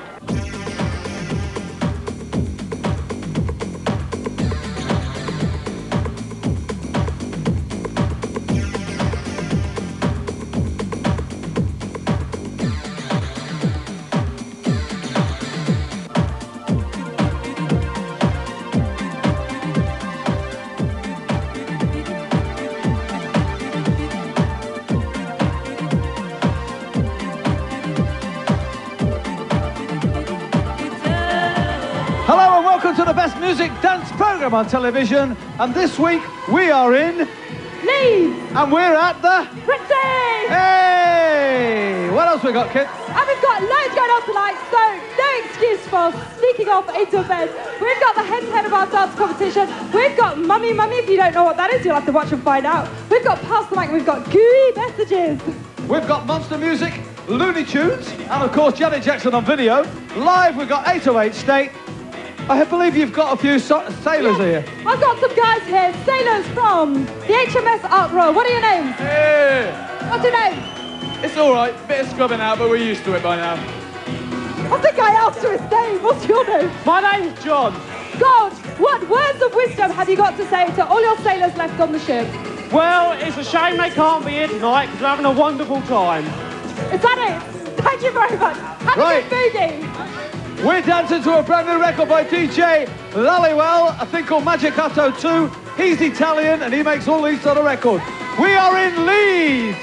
Hello and welcome to the best music dance program on television. And this week we are in Leeds. And we're at the Brixie. Hey! What else we got, kids? And we've got loads going on tonight, so no excuse for sneaking off into a bed. We've got the head-to-head of our dance competition. We've got Mummy Mummy. If you don't know what that is, you'll have to watch and find out. We've got Pass the Mic, and we've got gooey messages. We've got Monster Music, Looney Tunes, and of course Janet Jackson on video. Live, we've got 808 State. I believe you've got a few sailors here. I've got some guys here, sailors from the HMS Ark Royal. What are your names? Hey. What's your name? It's all right, bit of scrubbing out, but we're used to it by now. I think I asked you his name. What's your name? My name's John. God, what words of wisdom have you got to say to all your sailors left on the ship? Well, it's a shame they can't be here tonight because they're having a wonderful time. Is that it? Thank you very much. Have a good boogie. We're dancing to a brand new record by DJ Lallywell, a thing called Magicato 2. He's Italian and he makes all these sort of records. We are in Leeds.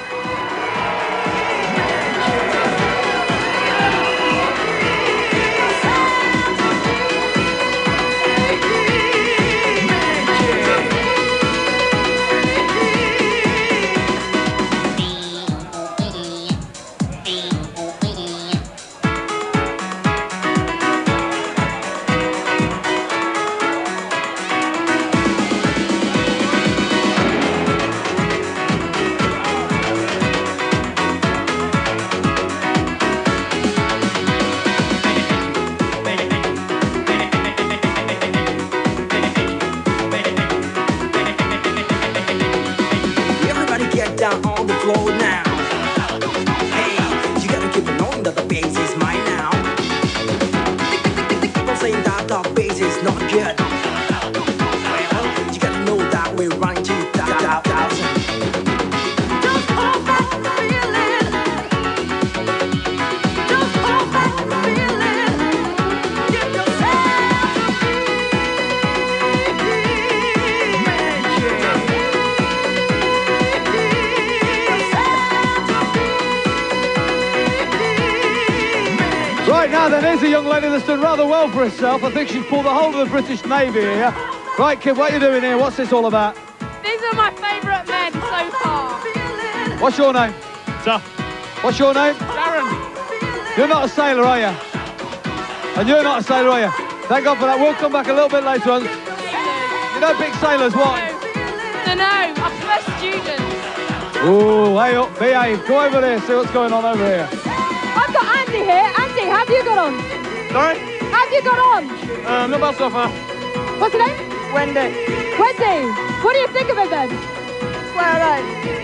Right now then, here's a young lady that's done rather well for herself. I think she's pulled the whole of the British Navy here. Right, kid, what are you doing here? What's this all about? These are my favourite men so far. What's your name? Sir. What's your name? Darren. You're not a sailor, are you? And you're not a sailor, are you? Thank God for that. We'll come back a little bit later on. You know big sailors, what? No, I'm first student. Ooh, hey up, behave. Go over there, see what's going on over here. I've got Andy here. Andy, how have you got on? Sorry? How have you got on? Not bad so far. What's your name? Wendy. Wendy, what do you think of it then? Well,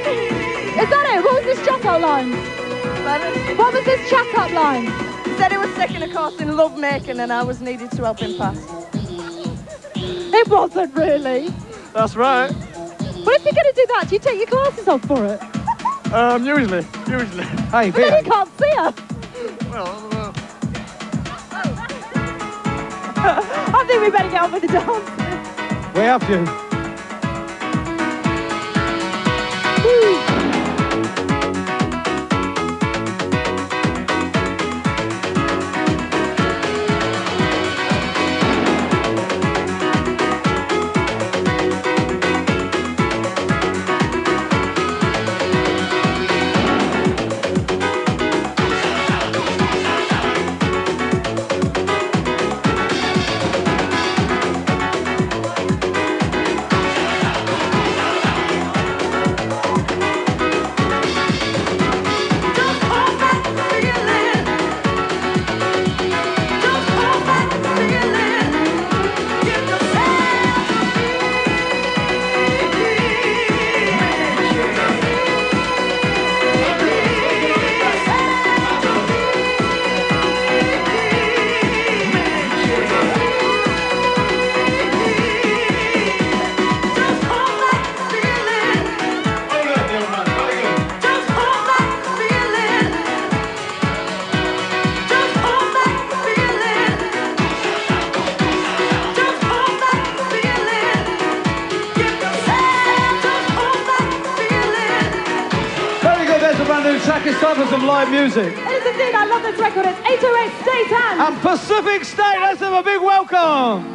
Is that it? What was this chat-up line? Pardon? What was this chat-up line? He said he was taking a course in love making and I was needed to help him pass. It wasn't really. That's right. But if you're going to do that, do you take your glasses off for it? Usually. Hey, but then you can't see her. Well, I think we better get on with the dance. We have to. It's time for some live music. It is indeed. I love this record. It's 808 State and Pacific State. Let's have a big welcome.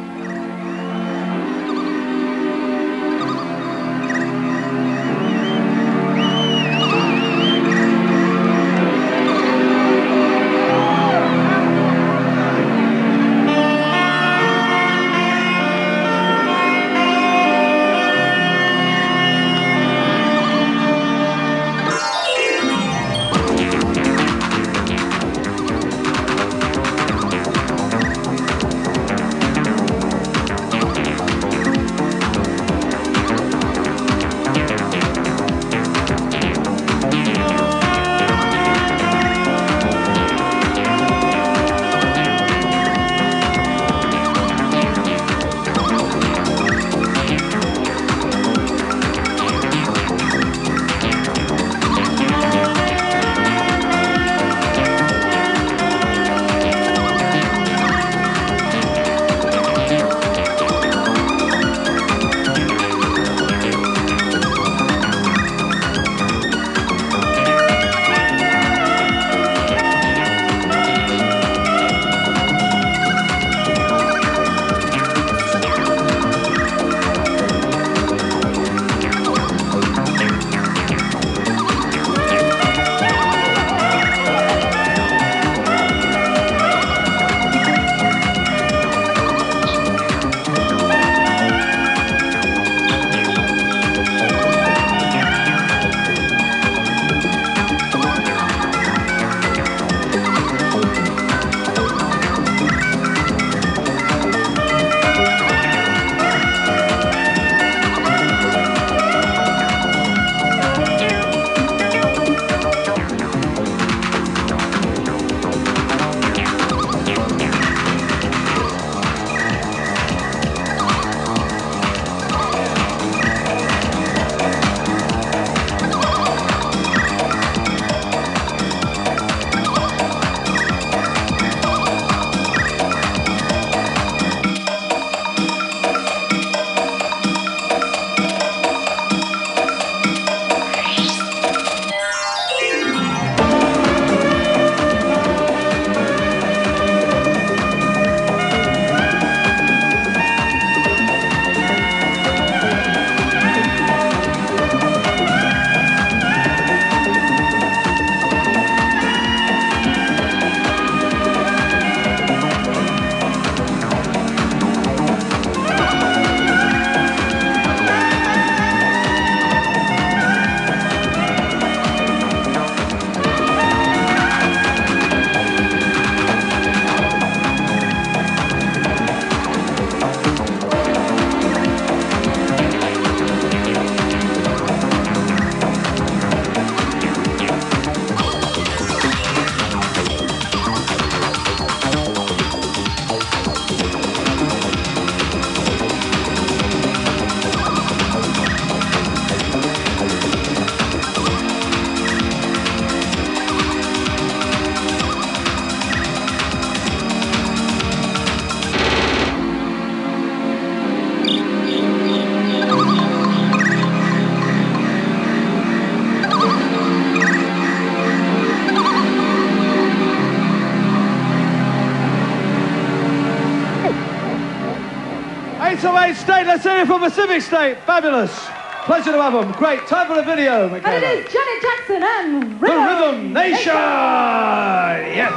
to Wayne State. Let's hear it from Pacific State. Fabulous. Pleasure to have them. Great. Time for a video, Michaela. And it is Janet Jackson and The Rhythm Nation. Yes.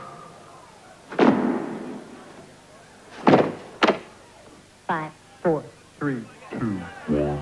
Five, 4, 3, 2, 1.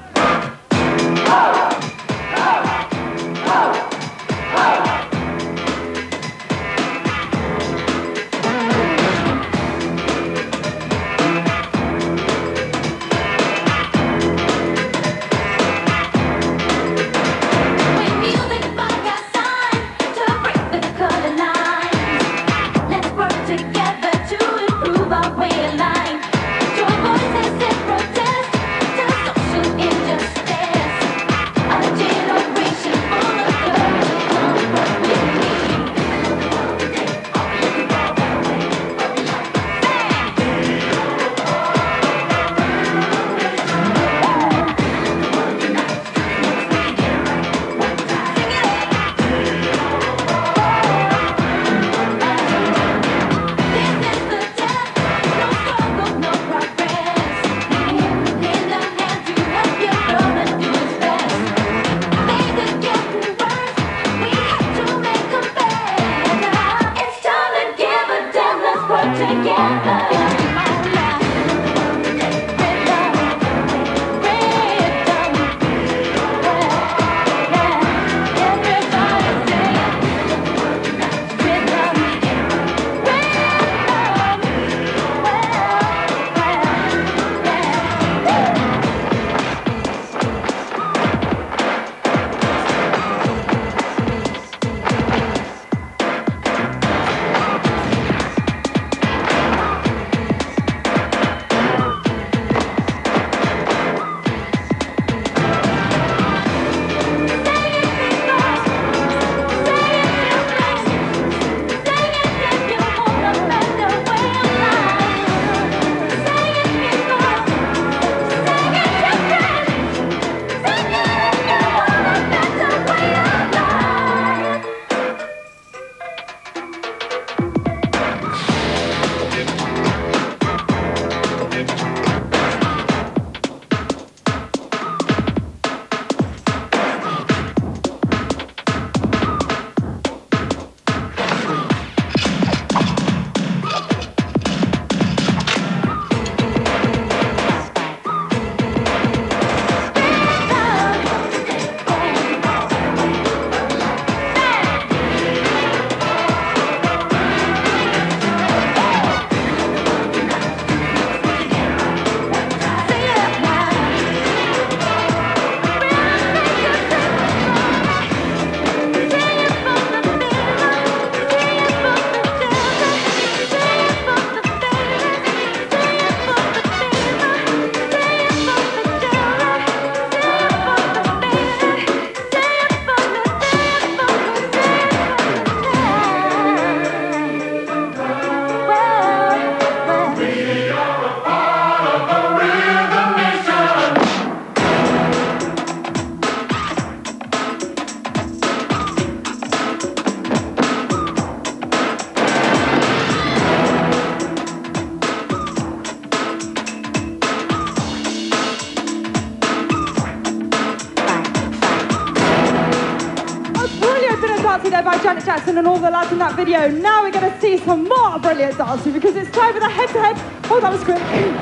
There by Janet Jackson and all the lads in that video. Now we're going to see some more brilliant dancing because it's time for the head-to-head. Oh, that was quick.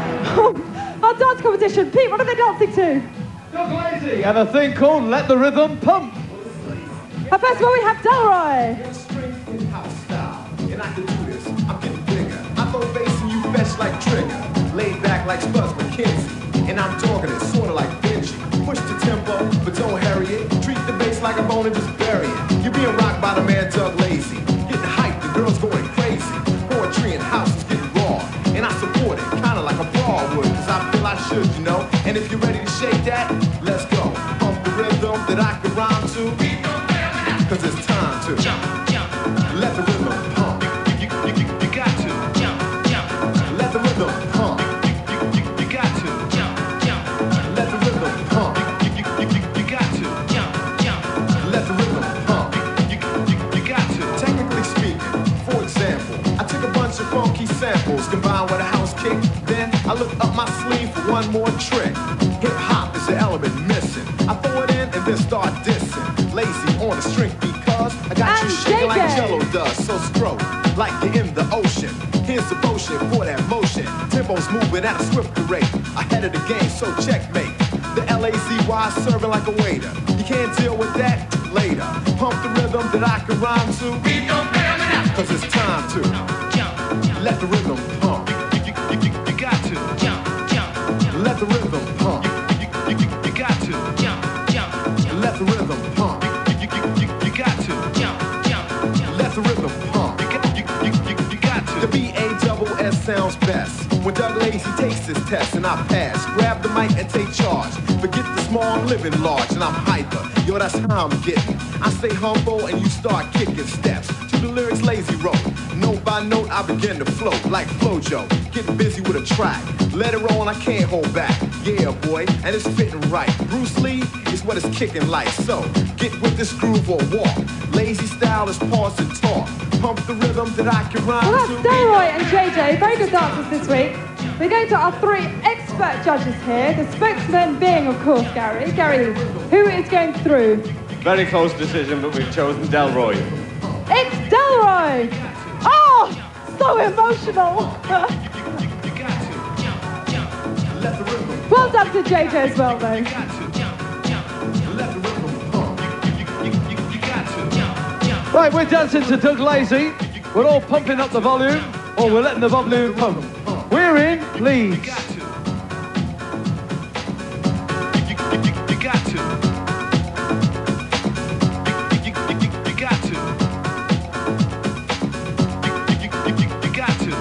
Our dance competition. Pete, what are they dancing to? Doug Lazy and a thing called Let the Rhythm Pump. But first of all, we have Delroy. And I can do this. I'm getting bigger. I throw bass and you fetch like Trigger. Laid back like Spurs McKenzie. And I'm talking it sort of like Benji. Push the tempo, but don't hurry it. Treat the bass like a bone and just bury it. You're being rocked by the man Doug Lazy. Getting hyped, the girls going crazy. Poetry and house is getting raw. And I support it, kinda like a brawl would. Cause I feel I should, you know. And if you're ready to shake that, let's go. Pump the rhythm that I can rhyme to. Cause it's time to jump, jump. Let the rhythm pump. You got to jump, jump. Let the rhythm pump. You got to jump, jump. Let the rhythm pump. You got to jump, jump. Let the rhythm pump. You got to. Technically speaking, for example, I took a bunch of funk funky samples combined with a house kick. Then I look up my sleeve for one more trick. Hip hop is the element missing. I throw it in and then start dissing. Lazy on the string because I got you shaking like Jello does. So stroke like you're in the ocean. Here's the potion for that motion. Tempo's moving at a swifter rate. Ahead of the game, so checkmate. The L-A-Z-Y serving like a waiter. You can't deal with that later. Pump the rhythm that I can rhyme to. Cause it's time to let the rhythm pump. You got to let the rhythm pump. You got to let the rhythm pump. You got to let the rhythm pump. You got to. The B-A-double-S sounds best when Doug Lazy takes his test and I pass. Grab the mic and take charge. Forget the small, living large, and I'm hyper. Yo, that's how I'm getting. I stay humble and you start kicking steps to the lyrics Lazy wrote. Note by note, I begin to float like Flojo. Getting busy with a track. Let it roll and I can't hold back. Yeah, boy, and it's fitting right. Bruce Lee is what it's kicking like. So, get with this groove or walk. Lazy style is pause and talk. Pump the rhythm that I can rhyme well, to. That's Delroy and JJ, very good dancers this week. We're going to our three expert judges here, the spokesman being, of course, Gary. Gary, who is going through? Very close decision, but we've chosen Delroy. It's Delroy! Oh, so emotional. Well done to JJ as well, though. Right, we're dancing to Doug Lazy. We're all pumping up the volume, or we're letting the volume pump. We're in Leeds. You got to. You got to. You got to.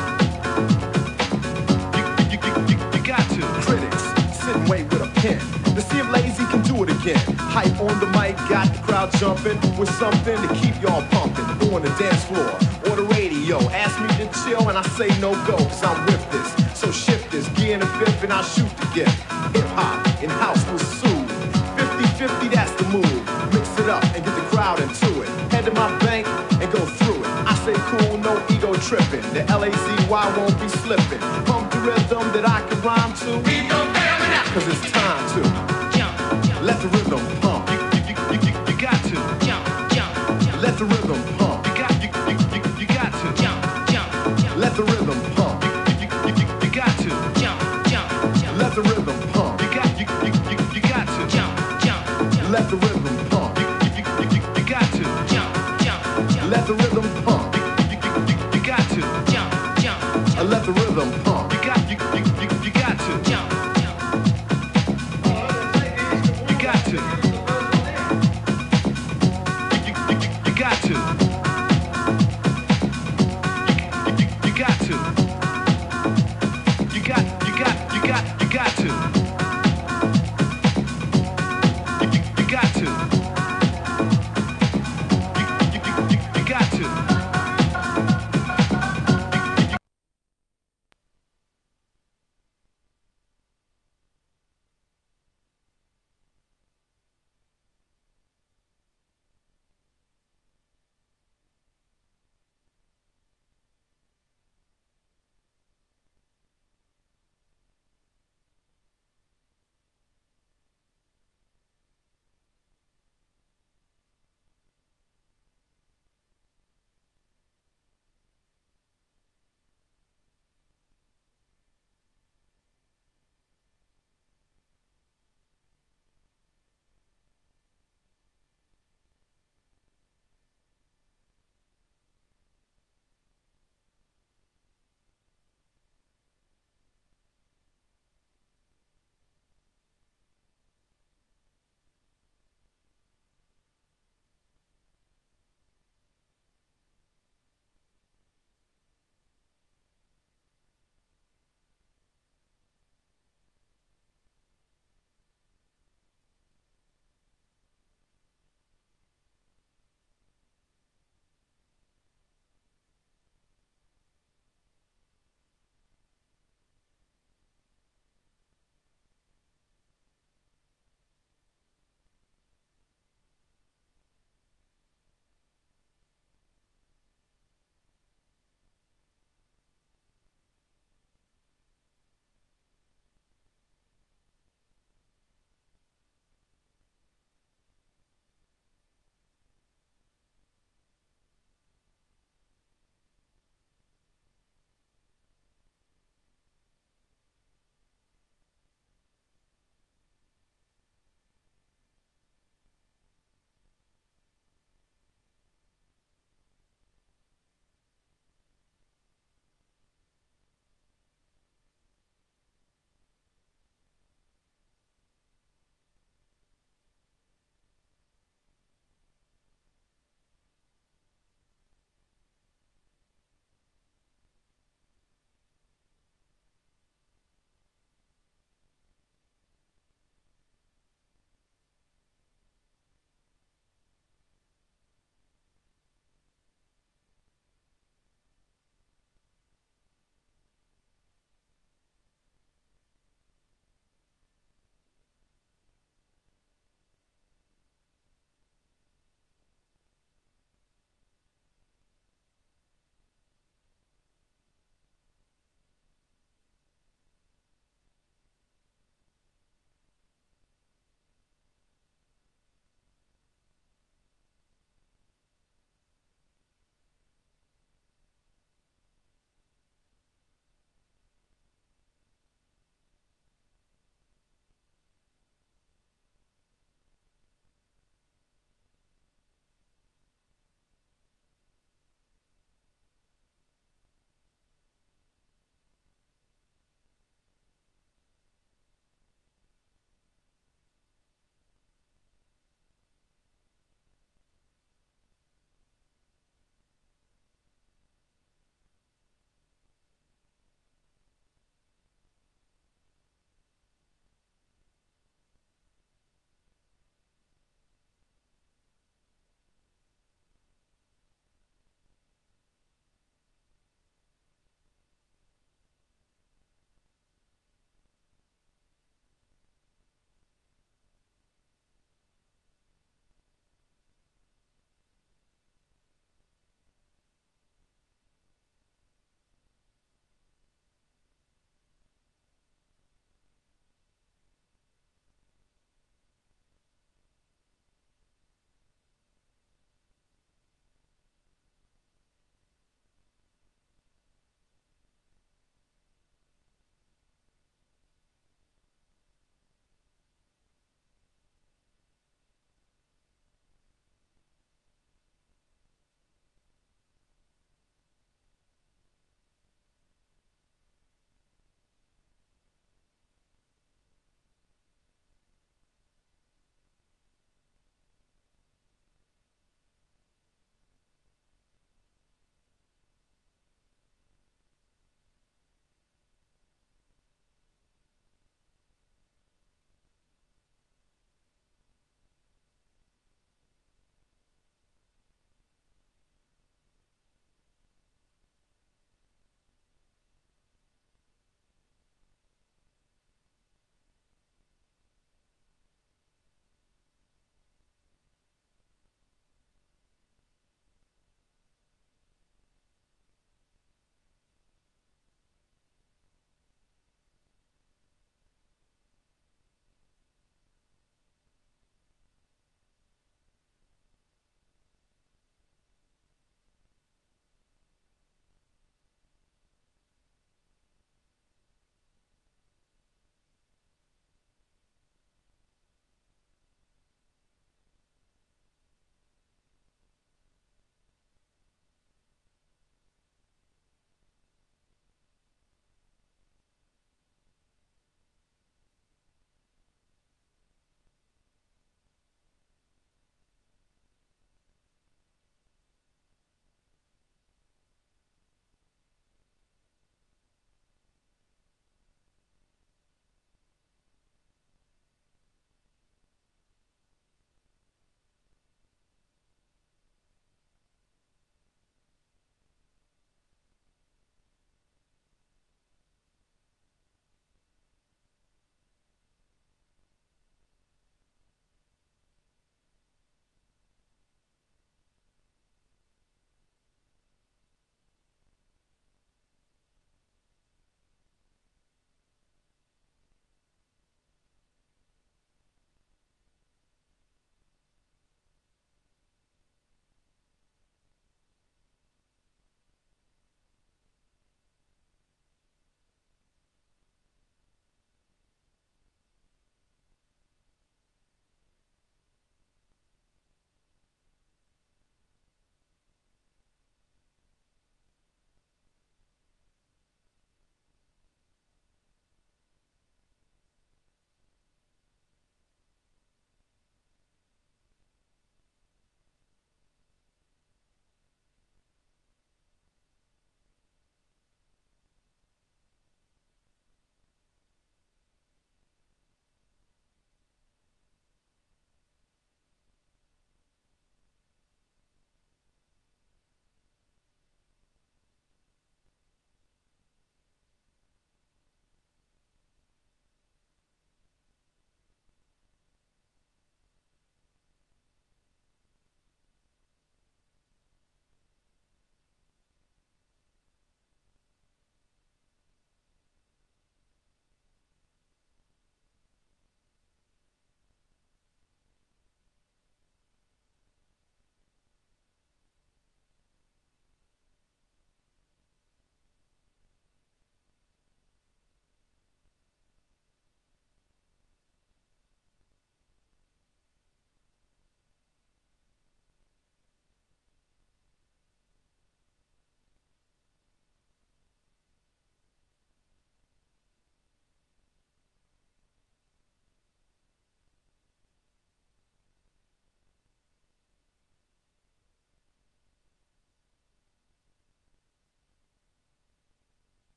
You got to. Critics sit and wait with a pen to see if Lazy can do it again. Hype on the mic, got the crowd jumping with something to keep y'all pumping on the dance floor or the radio. Ask me to chill and I say no go, cause I'm with this. So shift this, gear in the fifth and I'll shoot the gift. Hip hop in house will soothe. 50-50, that's the move. Mix it up and get the crowd into it. Head to my bank and go through it. I say cool, no ego tripping. The L-A-Z-Y won't be slipping. Pump the rhythm that I can rhyme to. Cause it's time to let the rhythm pump. You got to let the rhythm pump. You got to let the rhythm pump. You got to let the rhythm pump. You got to let the rhythm pump. You got to let the rhythm pump. You got to let the rhythm pump.